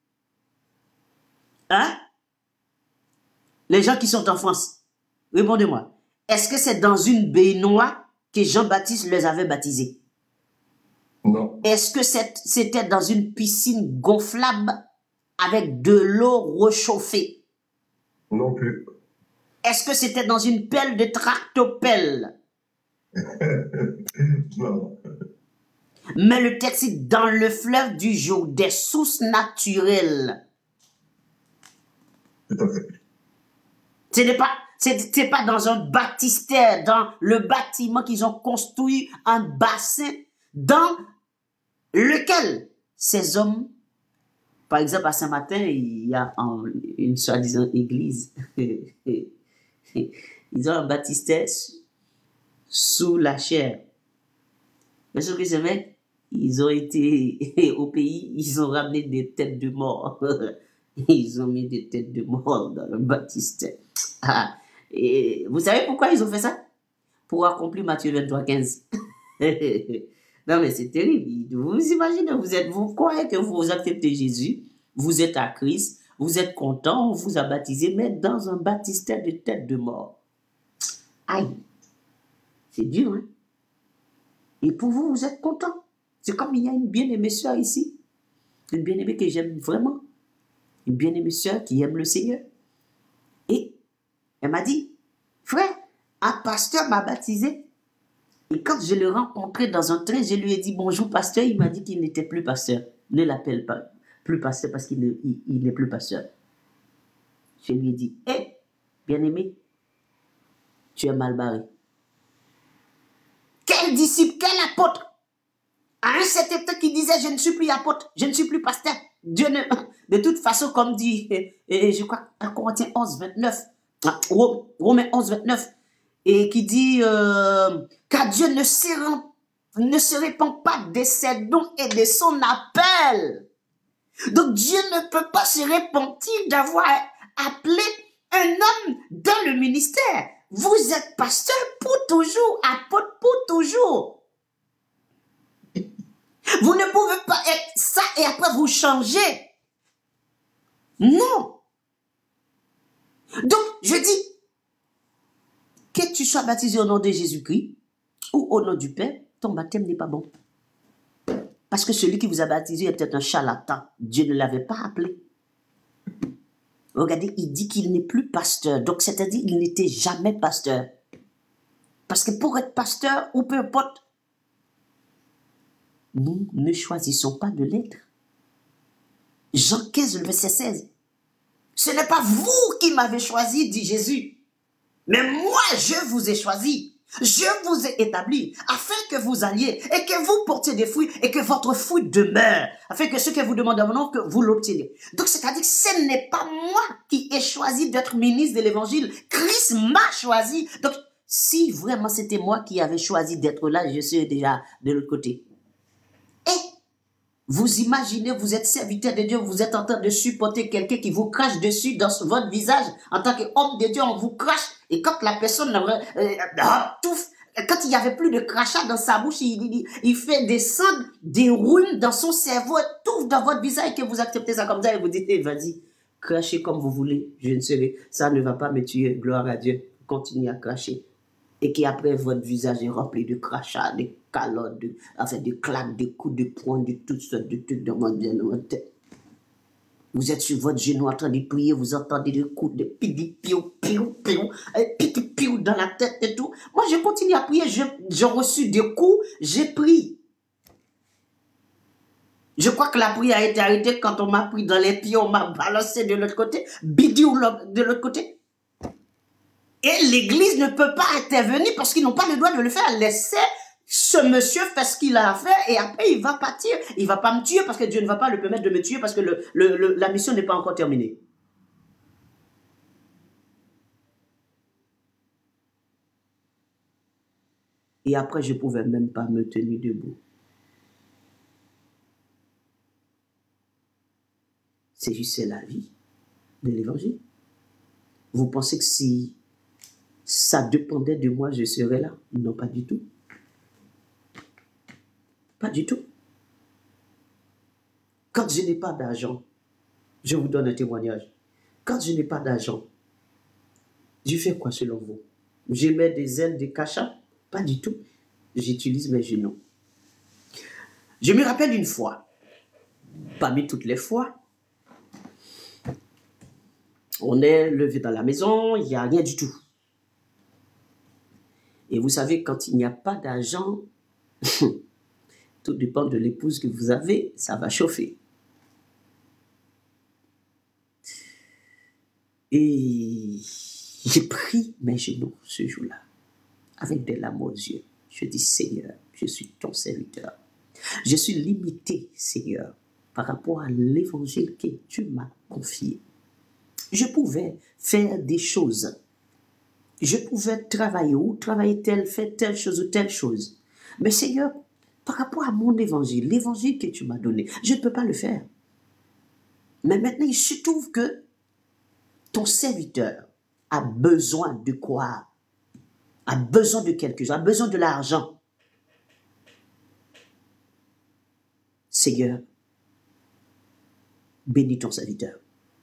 Hein? Les gens qui sont en France, répondez-moi. Est-ce que c'est dans une baignoire que Jean-Baptiste les avait baptisés? Non. Est-ce que c'était dans une piscine gonflable avec de l'eau réchauffée? Non plus. Est-ce que c'était dans une pelle de tractopelle? Non. Mais le texte dit dans le fleuve du jour, des sources naturelles. Tout à fait. Ce n'est pas, c'est pas dans un baptistère, dans le bâtiment qu'ils ont construit, un bassin, dans lequel ces hommes, par exemple à Saint-Martin, il y a un, une soi-disant église. Ils ont un baptistère sous la chair. Mais ce que ces mecs, ils ont été au pays, ils ont ramené des têtes de mort. Ils ont mis des têtes de mort dans le baptistère. Ah, et vous savez pourquoi ils ont fait ça? Pour accomplir Matthieu vingt-trois, quinze. Non mais c'est terrible. Vous imaginez, vous êtes, vous croyez que vous acceptez Jésus, vous êtes à Christ, vous êtes content, on vous a baptisé, mais dans un baptistère de tête de mort. Aïe, c'est dur, hein? Et pour vous, vous êtes content. C'est comme il y a une bien-aimée sœur ici, une bien-aimée que j'aime vraiment, une bien-aimée sœur qui aime le Seigneur. Et elle m'a dit, frère, un pasteur m'a baptisé. Et quand je l'ai rencontré dans un train, je lui ai dit bonjour pasteur. Il m'a dit qu'il n'était plus pasteur. Ne l'appelle pas plus pasteur parce qu'il n'est il, il plus pasteur. Je lui ai dit, hé, hey, bien-aimé, tu es mal barré. Quel disciple, quel apôtre? À un certain temps qui disait, je ne suis plus apôtre, je ne suis plus pasteur. Dieu ne... De toute façon, comme dit, et, et je crois, à Corinthiens onze, vingt-neuf, Romains onze, vingt-neuf, et qui dit, euh, car Dieu ne se, ne se répand pas de ses dons et de son appel. Donc Dieu ne peut pas se repentir d'avoir appelé un homme dans le ministère. Vous êtes pasteur pour toujours, apôtre pour toujours. Vous ne pouvez pas être ça et après vous changer. Non. Donc, je dis, que tu sois baptisé au nom de Jésus-Christ ou au nom du Père, ton baptême n'est pas bon. Parce que celui qui vous a baptisé est peut-être un charlatan. Dieu ne l'avait pas appelé. Regardez, il dit qu'il n'est plus pasteur. Donc, c'est-à-dire qu'il n'était jamais pasteur. Parce que pour être pasteur, ou peu importe, nous ne choisissons pas de l'être. Jean quinze, le verset seize. Ce n'est pas vous qui m'avez choisi, dit Jésus. Mais moi, je vous ai choisi. Je vous ai établi afin que vous alliez et que vous portiez des fruits et que votre fruit demeure. Afin que ce que vous demandez à mon nom, que vous l'obteniez. Donc, c'est-à-dire que ce n'est pas moi qui ai choisi d'être ministre de l'évangile. Christ m'a choisi. Donc, si vraiment c'était moi qui avais choisi d'être là, je serais déjà de l'autre côté. Et vous imaginez, vous êtes serviteur de Dieu, vous êtes en train de supporter quelqu'un qui vous crache dessus dans votre visage. En tant qu'homme de Dieu, on vous crache. Et quand la personne, euh, euh, tout, quand il n'y avait plus de crachat dans sa bouche, il, il, il fait descendre des rhumes dans son cerveau, tout dans votre visage, et que vous acceptez ça comme ça, et vous dites, eh, vas-y, crachez comme vous voulez, je ne sais, ça ne va pas me tuer, gloire à Dieu, continuez à cracher. Et qu'après, votre visage est rempli de crachats, de calottes, de, enfin, de claques, de coups de poing, de toutes sortes de trucs dans votre, dans votre tête. Vous êtes sur votre genou en train de prier, vous entendez des coups de pidi, piou, piou, piou, pidi, piou dans la tête et tout. Moi, je continue à prier, j'ai reçu des coups, j'ai prié. Je crois que la prière a été arrêtée quand on m'a pris dans les pieds, on m'a balancé de l'autre côté, bidi de l'autre côté. Et l'église ne peut pas intervenir parce qu'ils n'ont pas le droit de le faire. Laissez ce monsieur faire ce qu'il a à faire et après il va partir. Il ne va pas me tuer parce que Dieu ne va pas le permettre de me tuer parce que le, le, le, la mission n'est pas encore terminée. Et après, je ne pouvais même pas me tenir debout. C'est juste la vie de l'évangile. Vous pensez que si ça dépendait de moi, je serais là? Non, pas du tout. Pas du tout. Quand je n'ai pas d'argent, je vous donne un témoignage. Quand je n'ai pas d'argent, je fais quoi selon vous? Je mets des ailes de cachat? Pas du tout. J'utilise mes genoux. Je me rappelle une fois, parmi toutes les fois, on est levé dans la maison, il n'y a rien du tout. Et vous savez, quand il n'y a pas d'argent, Tout dépend de l'épouse que vous avez, ça va chauffer. Et j'ai pris mes genoux ce jour-là, avec des larmes aux yeux. Je dis, Seigneur, je suis ton serviteur. Je suis limité, Seigneur, par rapport à l'évangile que tu m'as confié. Je pouvais faire des choses. Je pouvais travailler ou travailler telle, faire telle chose ou telle chose. Mais Seigneur, par rapport à mon évangile, l'évangile que tu m'as donné, je ne peux pas le faire. Mais maintenant, il se trouve que ton serviteur a besoin de quoi? A besoin de quelque chose, a besoin de l'argent. Seigneur, bénis ton serviteur.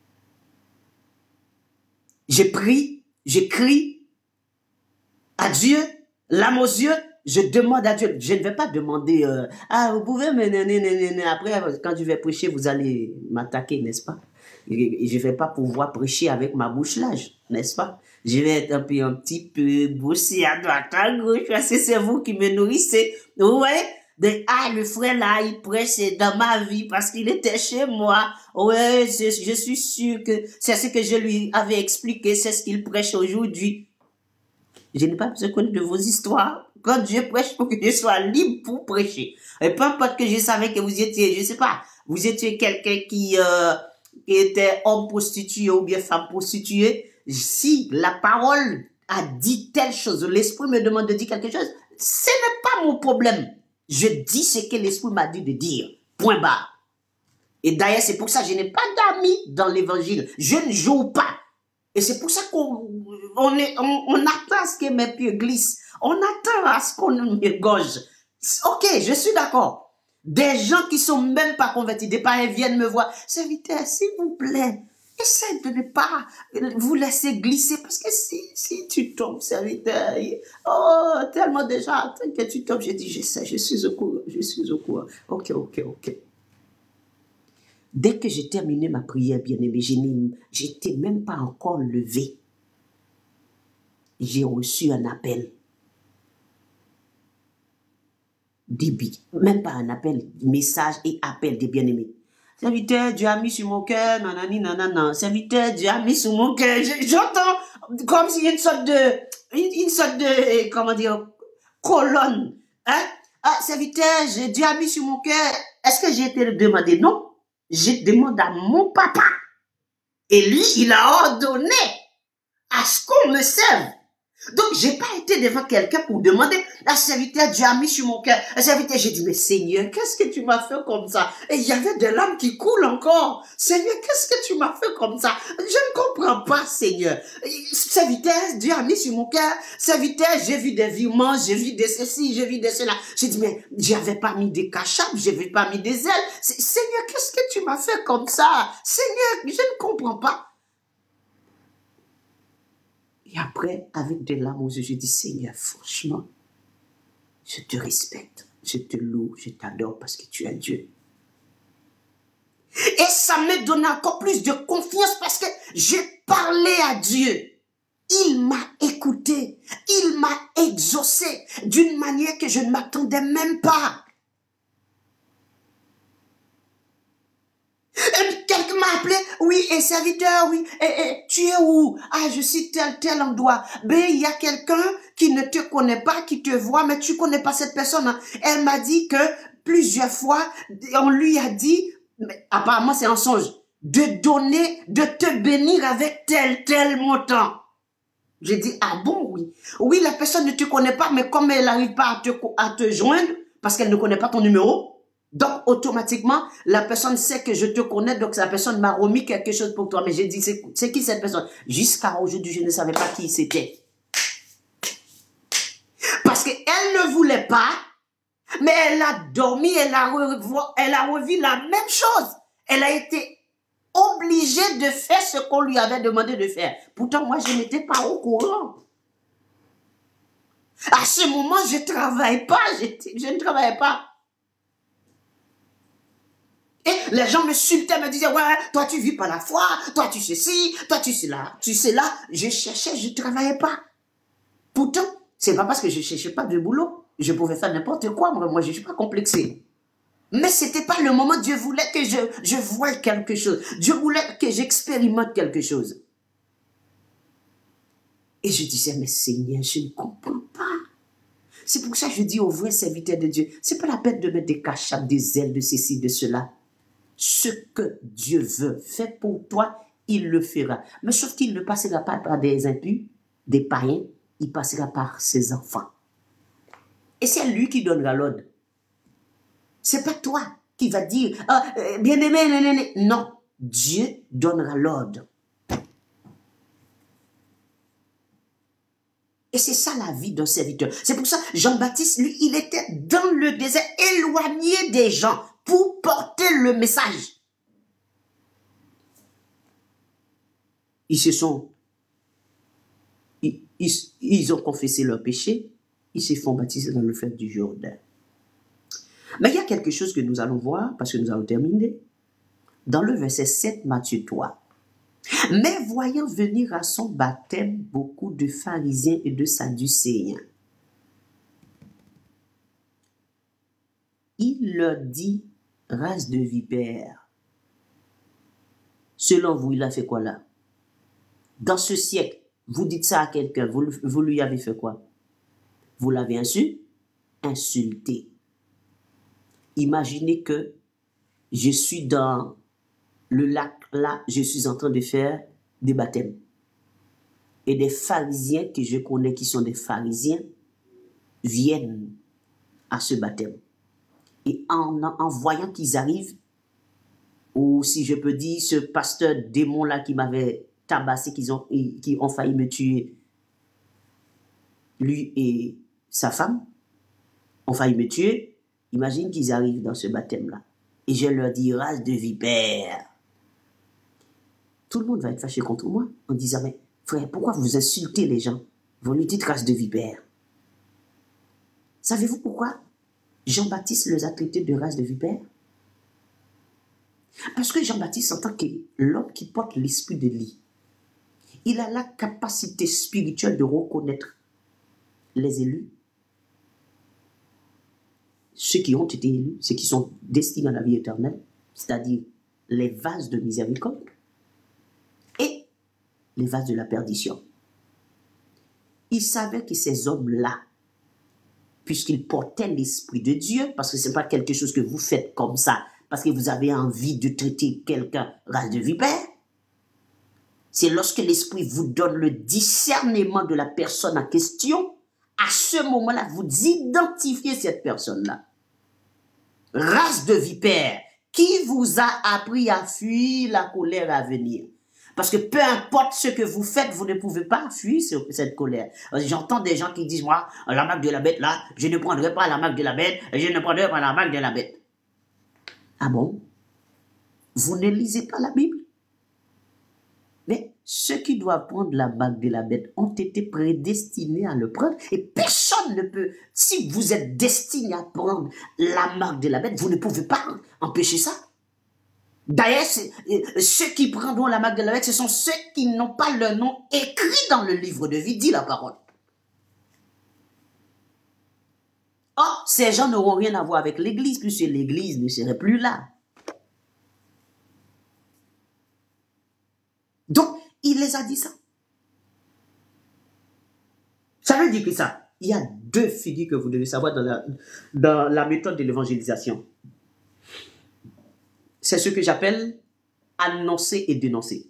J'ai pris, j'ai crié à Dieu, l'âme aux yeux, je demande à Dieu. Je ne vais pas demander, euh, ah, vous pouvez me... Après, quand je vais prêcher, vous allez m'attaquer, n'est-ce pas? Je ne vais pas pouvoir prêcher avec ma bouche large, n'est-ce pas? Je vais être un, peu, un petit peu bossé à droite, à gauche, parce que c'est vous qui me nourrissez. Vous voyez? De, ah, le frère là, il prêche dans ma vie parce qu'il était chez moi. Ouais, je, je suis sûr que c'est ce que je lui avais expliqué, c'est ce qu'il prêche aujourd'hui. Je n'ai pas besoin de connaître de vos histoires. Quand Dieu prêche, pour que je sois libre pour prêcher. Et peu importe que je savais que vous étiez, je sais pas, vous étiez quelqu'un qui, euh, qui était homme prostitué ou bien femme prostituée. Si la parole a dit telle chose, l'esprit me demande de dire quelque chose, ce n'est pas mon problème. Je dis ce que l'esprit m'a dit de dire. Point barre. Et d'ailleurs, c'est pour ça que je n'ai pas d'amis dans l'évangile. Je ne joue pas. Et c'est pour ça qu'on on est, on, on attend à ce que mes pieds glissent. On attend à ce qu'on me gorge. Ok, je suis d'accord. Des gens qui sont même pas convertis, des parents viennent me voir. Serviteur, s'il vous plaît, essaie de ne pas vous laisser glisser. Parce que si, si tu tombes, serviteur, oh, tellement déjà, tant que tu tombes, je dis, je sais, je suis au courant, je suis au courant. Ok, ok, ok. Dès que j'ai terminé ma prière, bien-aimé, je n'étais même pas encore levé. J'ai reçu un appel. Débit, même pas un appel, message et appel des bien-aimés. Serviteur, Dieu a mis sur mon cœur, nanani, nanana. Serviteur, Dieu a mis sur mon cœur. J'entends comme s'il y a une sorte de, une, une sorte de, comment dire, colonne. Hein? Ah, serviteur, Dieu a mis sur mon cœur. Est-ce que j'ai été le demander? Non. Je demande à mon papa. Et lui, il a ordonné à ce qu'on me serve. Donc, j'ai pas été devant quelqu'un pour demander, la serviteur, Dieu a mis sur mon cœur. La serviteur, j'ai dit, mais Seigneur, qu'est-ce que tu m'as fait comme ça? Et il y avait de larmes qui coulent encore. Seigneur, qu'est-ce que tu m'as fait comme ça? Je ne comprends pas, Seigneur. Serviteur, Dieu a mis sur mon cœur. Serviteur, j'ai vu des virements, j'ai vu de ceci, j'ai vu de cela. J'ai dit, mais j'avais pas mis des cachapes, j'avais pas mis des ailes. Seigneur, qu'est-ce que tu m'as fait comme ça? Seigneur, je ne comprends pas. Et après, avec des larmes aux yeux, je dis, Seigneur, franchement, je te respecte, je te loue, je t'adore parce que tu es Dieu. Et ça me donne encore plus de confiance parce que j'ai parlé à Dieu. Il m'a écouté, il m'a exaucé d'une manière que je ne m'attendais même pas. Et quelqu'un m'a appelé, oui, et serviteur, oui, et, et tu es où? Ah, je suis tel, tel endroit. Ben, il y a quelqu'un qui ne te connaît pas, qui te voit, mais tu connais pas cette personne. Hein. Elle m'a dit que plusieurs fois, on lui a dit, mais apparemment c'est un songe, de donner, de te bénir avec tel, tel montant. J'ai dit, ah bon, oui. Oui, la personne ne te connaît pas, mais comme elle n'arrive pas à te, à te joindre, parce qu'elle ne connaît pas ton numéro, donc, automatiquement, la personne sait que je te connais, donc la personne m'a remis quelque chose pour toi. Mais j'ai dit, c'est qui cette personne? Jusqu'à aujourd'hui, je ne savais pas qui c'était. Parce qu'elle ne voulait pas, mais elle a dormi, elle a, revu, elle a revu la même chose. Elle a été obligée de faire ce qu'on lui avait demandé de faire. Pourtant, moi, je n'étais pas au courant. À ce moment, je ne travaille pas, je, je ne travaillais pas. Et les gens me insultaient, me disaient, ouais, toi tu vis par la foi, toi tu sais ci, toi tu sais là, tu sais là. Je cherchais, je ne travaillais pas. Pourtant, c'est pas parce que je ne cherchais pas de boulot. Je pouvais faire n'importe quoi, moi, moi je ne suis pas complexée. Mais ce n'était pas le moment. Dieu voulait que je, je voie quelque chose. Dieu voulait que j'expérimente quelque chose. Et je disais, mais Seigneur, je ne comprends pas. C'est pour ça que je dis aux vrais serviteurs de Dieu, ce n'est pas la peine de mettre des cachapes, des ailes, de ceci, de cela. Ce que Dieu veut faire pour toi, il le fera. Mais sauf qu'il ne passera pas par des impurs, des païens, il passera par ses enfants. Et c'est lui qui donnera l'ordre. C'est pas toi qui va dire, ah, euh, bien-aimé, non, non, non. Non, Dieu donnera l'ordre. Et c'est ça la vie d'un serviteur. C'est pour ça, Jean-Baptiste, lui, il était dans le désert, éloigné des gens, pour porter le message. Ils se sont, ils, ils, ils ont confessé leur péché, ils se font baptiser dans le fleuve du Jourdain. Mais il y a quelque chose que nous allons voir, parce que nous allons terminer, dans le verset sept, Matthieu trois. Mais voyant venir à son baptême beaucoup de pharisiens et de sadducéens, il leur dit, race de vipères, selon vous, il a fait quoi là? Dans ce siècle, vous dites ça à quelqu'un, vous, vous lui avez fait quoi? Vous l'avez insu? Insulté. Imaginez que je suis dans le lac là, je suis en train de faire des baptêmes. Et des pharisiens que je connais qui sont des pharisiens viennent à ce baptême. Et en, en voyant qu'ils arrivent, ou si je peux dire, ce pasteur démon là qui m'avait tabassé, qui ont, qui ont failli me tuer, lui et sa femme, ont failli me tuer, imagine qu'ils arrivent dans ce baptême là. Et je leur dis, race de vipères. Tout le monde va être fâché contre moi en disant, mais frère, pourquoi vous insultez les gens? Vous lui dites race de vipères. Savez-vous pourquoi Jean-Baptiste les a traités de race de vipères? Parce que Jean-Baptiste, en tant que l'homme qui porte l'esprit de lui, il a la capacité spirituelle de reconnaître les élus, ceux qui ont été élus, ceux qui sont destinés à la vie éternelle, c'est-à-dire les vases de miséricorde, et les vases de la perdition. Il savait que ces hommes-là, puisqu'ils portaient l'Esprit de Dieu, parce que ce n'est pas quelque chose que vous faites comme ça, parce que vous avez envie de traiter quelqu'un race de vipère, c'est lorsque l'Esprit vous donne le discernement de la personne en question, à ce moment-là, vous identifiez cette personne-là. Race de vipère, qui vous a appris à fuir la colère à venir? Parce que peu importe ce que vous faites, vous ne pouvez pas fuir cette colère. J'entends des gens qui disent, moi, la marque de la bête, là, je ne prendrai pas la marque de la bête, je ne prendrai pas la marque de la bête. Ah bon? Vous ne lisez pas la Bible? Mais ceux qui doivent prendre la marque de la bête ont été prédestinés à le prendre et personne ne peut. Si vous êtes destiné à prendre la marque de la bête, vous ne pouvez pas empêcher ça. D'ailleurs, ceux qui prendront la marque de la bête, ce sont ceux qui n'ont pas leur nom écrit dans le livre de vie, dit la parole. Or, ces gens n'auront rien à voir avec l'Église, puisque l'Église ne serait plus là. Donc, il les a dit ça. Ça veut dire que ça, il y a deux figures que vous devez savoir dans la, dans la méthode de l'évangélisation. C'est ce que j'appelle annoncer et dénoncer.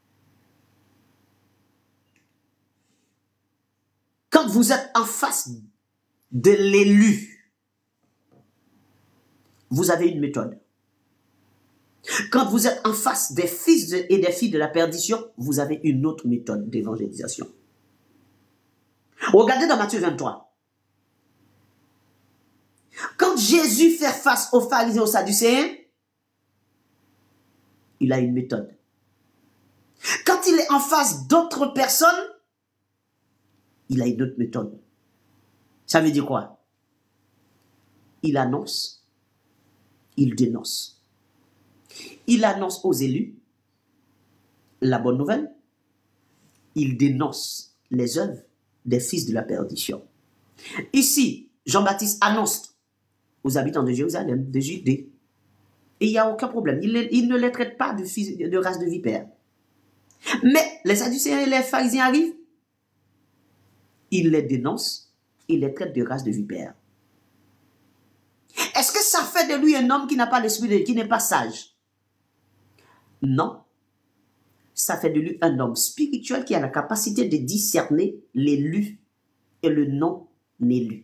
Quand vous êtes en face de l'élu, vous avez une méthode. Quand vous êtes en face des fils et des filles de la perdition, vous avez une autre méthode d'évangélisation. Regardez dans Matthieu vingt-trois. Quand Jésus fait face aux pharisiens et aux sadducéens, il a une méthode. Quand il est en face d'autres personnes, il a une autre méthode. Ça veut dire quoi? Il annonce, il dénonce. Il annonce aux élus la bonne nouvelle. Il dénonce les œuvres des fils de la perdition. Ici, Jean-Baptiste annonce aux habitants de Jérusalem, de Judée, Et il n'y a aucun problème. Il, il ne les traite pas de, fils, de race de vipère. Mais les Sadducéens et les pharisiens arrivent, ils les dénoncent, ils les traitent de race de vipère. Est-ce que ça fait de lui un homme qui n'a pas l'esprit de Dieu, qui n'est pas sage? Non. Ça fait de lui un homme spirituel qui a la capacité de discerner l'élu et le non-élu.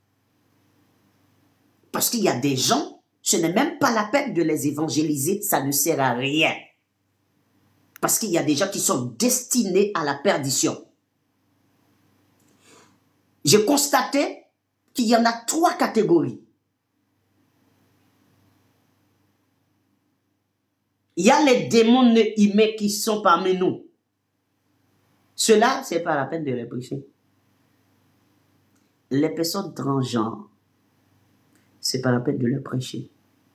Parce qu'il y a des gens, ce n'est même pas la peine de les évangéliser, ça ne sert à rien. Parce qu'il y a des gens qui sont destinés à la perdition. J'ai constaté qu'il y en a trois catégories. Il y a les démons humains qui sont parmi nous. Ceux-là, ce n'est pas la peine de les prêcher. Les personnes transgenres, ce n'est pas la peine de les prêcher.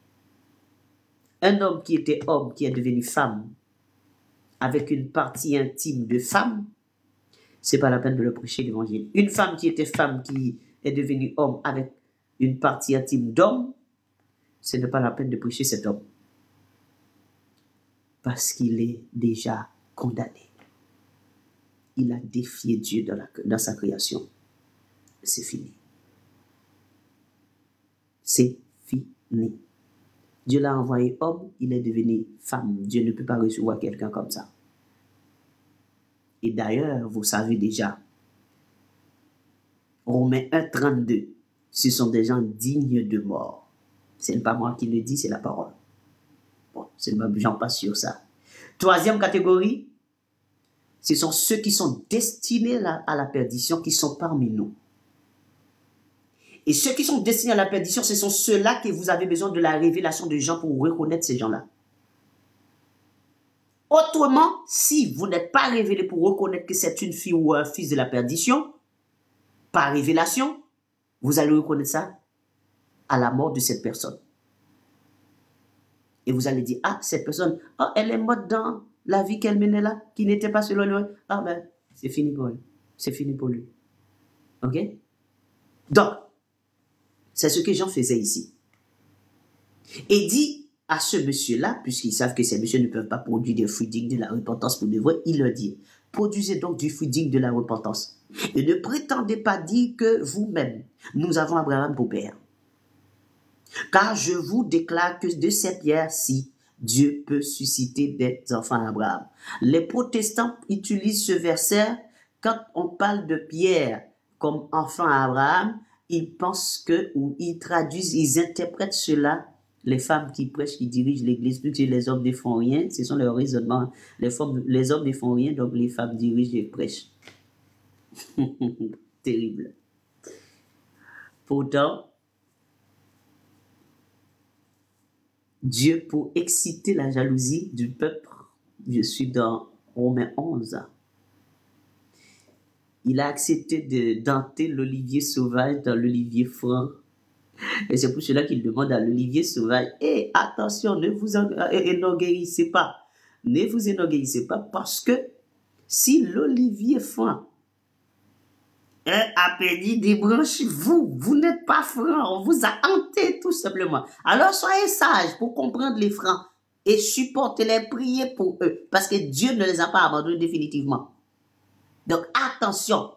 Un homme qui était homme, qui est devenu femme, avec une partie intime de femme, ce n'est pas la peine de le prêcher l'évangile. Une femme qui était femme, qui est devenue homme, avec une partie intime d'homme, ce n'est pas la peine de prêcher cet homme. Parce qu'il est déjà condamné. Il a défié Dieu dans, la, dans sa création. C'est fini. C'est fini. Dieu l'a envoyé homme, il est devenu femme. Dieu ne peut pas recevoir quelqu'un comme ça. Et d'ailleurs, vous savez déjà, Romains un, trente-deux, ce sont des gens dignes de mort. Ce n'est pas moi qui le dis, c'est la parole. Bon, c'est même, j'en passe sur ça. Troisième catégorie, ce sont ceux qui sont destinés à la, à la perdition, qui sont parmi nous. Et ceux qui sont destinés à la perdition, ce sont ceux-là que vous avez besoin de la révélation de Jean pour reconnaître ces gens-là. Autrement, si vous n'êtes pas révélé pour reconnaître que c'est une fille ou un fils de la perdition, par révélation, vous allez reconnaître ça à la mort de cette personne. Et vous allez dire, ah, cette personne, oh, elle est morte dans la vie qu'elle menait là, qui n'était pas selon lui. Ah ben, c'est fini pour elle. C'est fini pour lui. Ok? Donc, c'est ce que Jean faisait ici. Et dit à ce monsieur-là, puisqu'ils savent que ces messieurs ne peuvent pas produire des fruits dignes de la repentance pour de vrai, il leur dit, produisez donc du fruit digne de la repentance. Et ne prétendez pas dire que vous-même, nous avons Abraham pour père. Car je vous déclare que de ces pierres-ci, Dieu peut susciter des enfants à Abraham. Les protestants utilisent ce verset quand on parle de Pierre comme enfant à Abraham. Ils pensent que, ou ils traduisent, ils interprètent cela, les femmes qui prêchent, qui dirigent l'église, plus que les hommes ne font rien, ce sont leurs raisonnements. Les, femmes, les hommes ne font rien, donc les femmes dirigent et prêchent. Terrible. Pourtant, Dieu, pour exciter la jalousie du peuple, je suis dans Romains onze, il a accepté de denter l'olivier sauvage dans l'olivier franc. Et c'est pour cela qu'il demande à l'olivier sauvage, hé, attention, ne vous enorgueillissez pas. Ne vous enorgueillissez pas parce que si l'olivier franc est appelé des branches, vous, vous n'êtes pas franc, on vous a hanté tout simplement. Alors soyez sages pour comprendre les francs et supportez-les, priez pour eux, parce que Dieu ne les a pas abandonnés définitivement. Donc attention.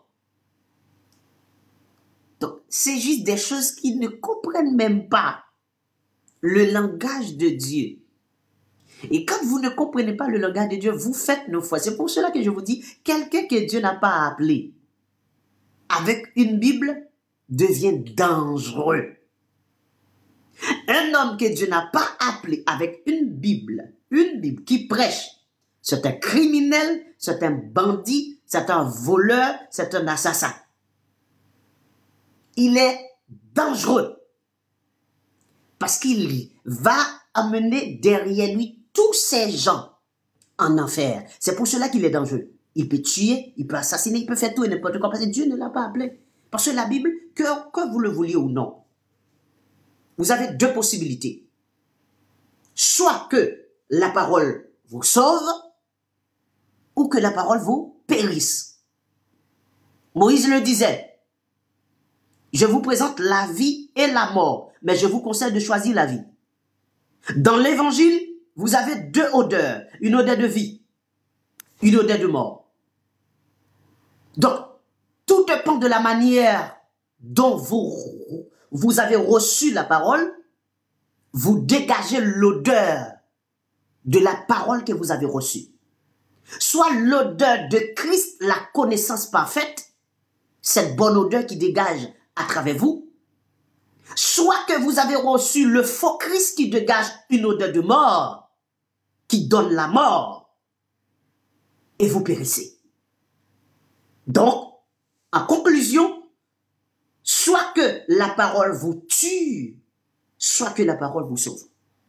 Donc c'est juste des choses qu'ils ne comprennent même pas le langage de Dieu. Et quand vous ne comprenez pas le langage de Dieu, vous faites nos foi. C'est pour cela que je vous dis, quelqu'un que Dieu n'a pas appelé avec une Bible devient dangereux. Un homme que Dieu n'a pas appelé avec une Bible, une Bible qui prêche, c'est un criminel, c'est un bandit, c'est un voleur, c'est un assassin. Il est dangereux parce qu'il va amener derrière lui tous ces gens en enfer. C'est pour cela qu'il est dangereux. Il peut tuer, il peut assassiner, il peut faire tout et n'importe quoi parce que Dieu ne l'a pas appelé. Parce que la Bible, que, que vous le vouliez ou non, vous avez deux possibilités. Soit que la parole vous sauve ou que la parole vous périsse. Moïse le disait, je vous présente la vie et la mort, mais je vous conseille de choisir la vie. Dans l'évangile, vous avez deux odeurs. Une odeur de vie, une odeur de mort. Donc, tout dépend de la manière dont vous, vous avez reçu la parole, vous dégagez l'odeur de la parole que vous avez reçue. Soit l'odeur de Christ, la connaissance parfaite, cette bonne odeur qui dégage à travers vous, soit que vous avez reçu le faux Christ qui dégage une odeur de mort, qui donne la mort, et vous périssez. Donc, en conclusion, soit que la parole vous tue, soit que la parole vous sauve.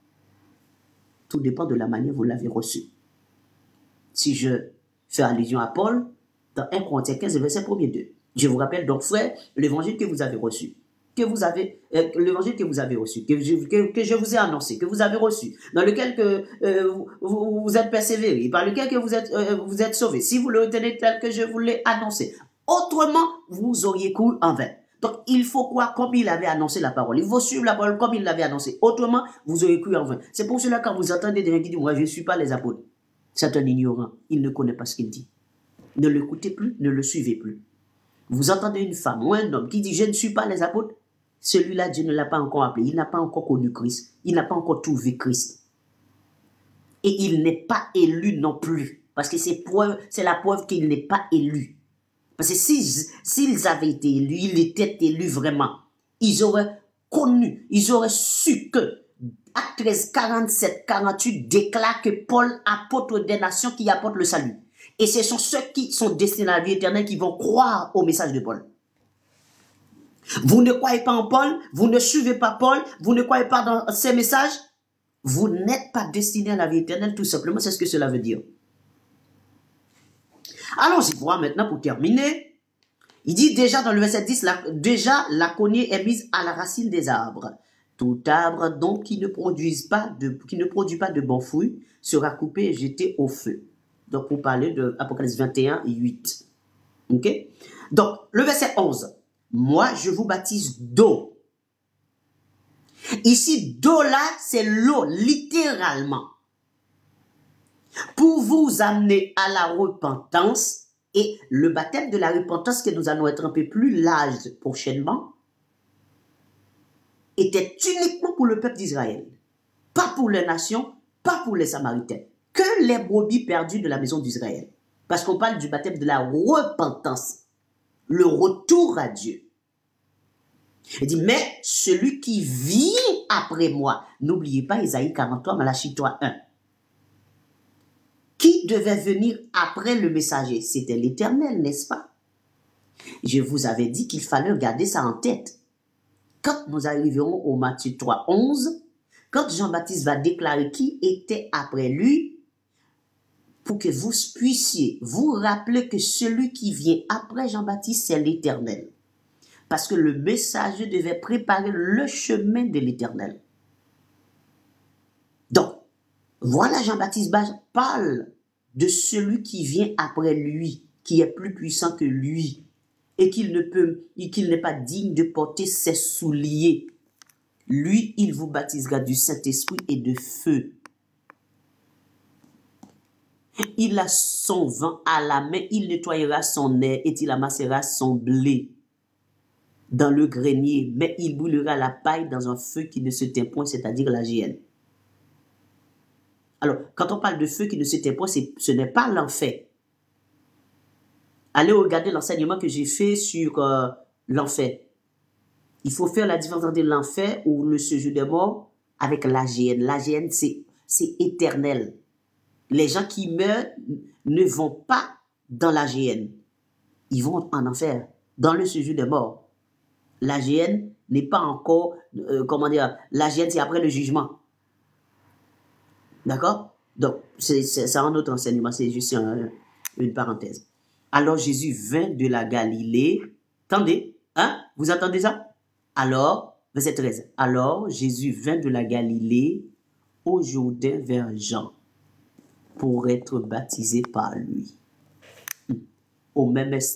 Tout dépend de la manière dont vous l'avez reçue. Si je fais allusion à Paul, dans un Corinthiens quinze, verset premier deux, je vous rappelle donc, frère, l'évangile que vous avez reçu, que vous avez, euh, l'évangile que vous avez reçu, que je, que, que je vous ai annoncé, que vous avez reçu, dans lequel que, euh, vous, vous, vous êtes persévéré, par lequel que vous êtes, euh, vous êtes sauvé, si vous le retenez tel que je vous l'ai annoncé. Autrement, vous auriez couru en vain. Donc, il faut croire comme il avait annoncé la parole. Il faut suivre la parole comme il l'avait annoncé. Autrement, vous auriez cru en vain. C'est pour cela quand vous entendez des gens qui disent, moi, je ne suis pas les apôtres. C'est un ignorant. Il ne connaît pas ce qu'il dit. Ne l'écoutez plus, ne le suivez plus. Vous entendez une femme ou un homme qui dit, je ne suis pas les apôtres. Celui-là, Dieu ne l'a pas encore appelé. Il n'a pas encore connu Christ. Il n'a pas encore trouvé Christ. Et il n'est pas élu non plus. Parce que c'est preuve, c'est la preuve qu'il n'est pas élu. Parce que s'ils, s'ils avaient été élus, ils étaient élus vraiment. Ils auraient connu, ils auraient su que Actes treize, quarante-sept, quarante-huit déclare que Paul apôtre des nations qui apportent le salut. Et ce sont ceux qui sont destinés à la vie éternelle qui vont croire au message de Paul. Vous ne croyez pas en Paul, vous ne suivez pas Paul, vous ne croyez pas dans ses messages, vous n'êtes pas destinés à la vie éternelle, tout simplement, c'est ce que cela veut dire. Allons-y voir maintenant pour terminer. Il dit déjà dans le verset dix, la, déjà la cognée est mise à la racine des arbres. Tout arbre donc qui ne produise pas de, qui ne produit pas de bons fruits sera coupé et jeté au feu. Donc pour parler de Apocalypse vingt et un, huit. Ok? Donc le verset onze. Moi je vous baptise d'eau. Ici d'eau là c'est l'eau littéralement. Pour vous amener à la repentance, et le baptême de la repentance que nous allons être un peu plus large prochainement, était uniquement pour le peuple d'Israël, pas pour les nations, pas pour les Samaritains, que les brebis perdues de la maison d'Israël. Parce qu'on parle du baptême de la repentance, le retour à Dieu. Il dit, mais celui qui vient après moi, n'oubliez pas Isaïe quarante-trois, Malachie trois, un. Qui devait venir après le messager? C'était l'Éternel, n'est-ce pas? Je vous avais dit qu'il fallait garder ça en tête. Quand nous arriverons au Matthieu trois, onze, quand Jean-Baptiste va déclarer qui était après lui, pour que vous puissiez vous rappeler que celui qui vient après Jean-Baptiste, c'est l'Éternel. Parce que le messager devait préparer le chemin de l'Éternel. Donc, voilà Jean-Baptiste parle de celui qui vient après lui, qui est plus puissant que lui, et qu'il ne peut, qu'il n'est pas digne de porter ses souliers. Lui, il vous baptisera du Saint-Esprit et de feu. Il a son vent à la main, il nettoyera son air et il amassera son blé dans le grenier, mais il brûlera la paille dans un feu qui ne se tait point, c'est-à-dire la géhenne. Alors, quand on parle de feu qui ne se tait point, ce n'est pas l'enfer. Allez regarder l'enseignement que j'ai fait sur euh, l'enfer. Il faut faire la différence entre l'enfer ou le séjour des morts avec la géhenne. La géhenne, c'est éternel. Les gens qui meurent ne vont pas dans la géhenne. Ils vont en enfer, dans le séjour des morts. La géhenne n'est pas encore, euh, comment dire, la géhenne c'est après le jugement. D'accord? Donc, c'est un autre enseignement, c'est juste un, une parenthèse. Alors, Jésus vint de la Galilée. Attendez, hein? Vous entendez ça? Alors, verset treize. Alors, Jésus vint de la Galilée au Jourdain vers Jean pour être baptisé par lui. Au même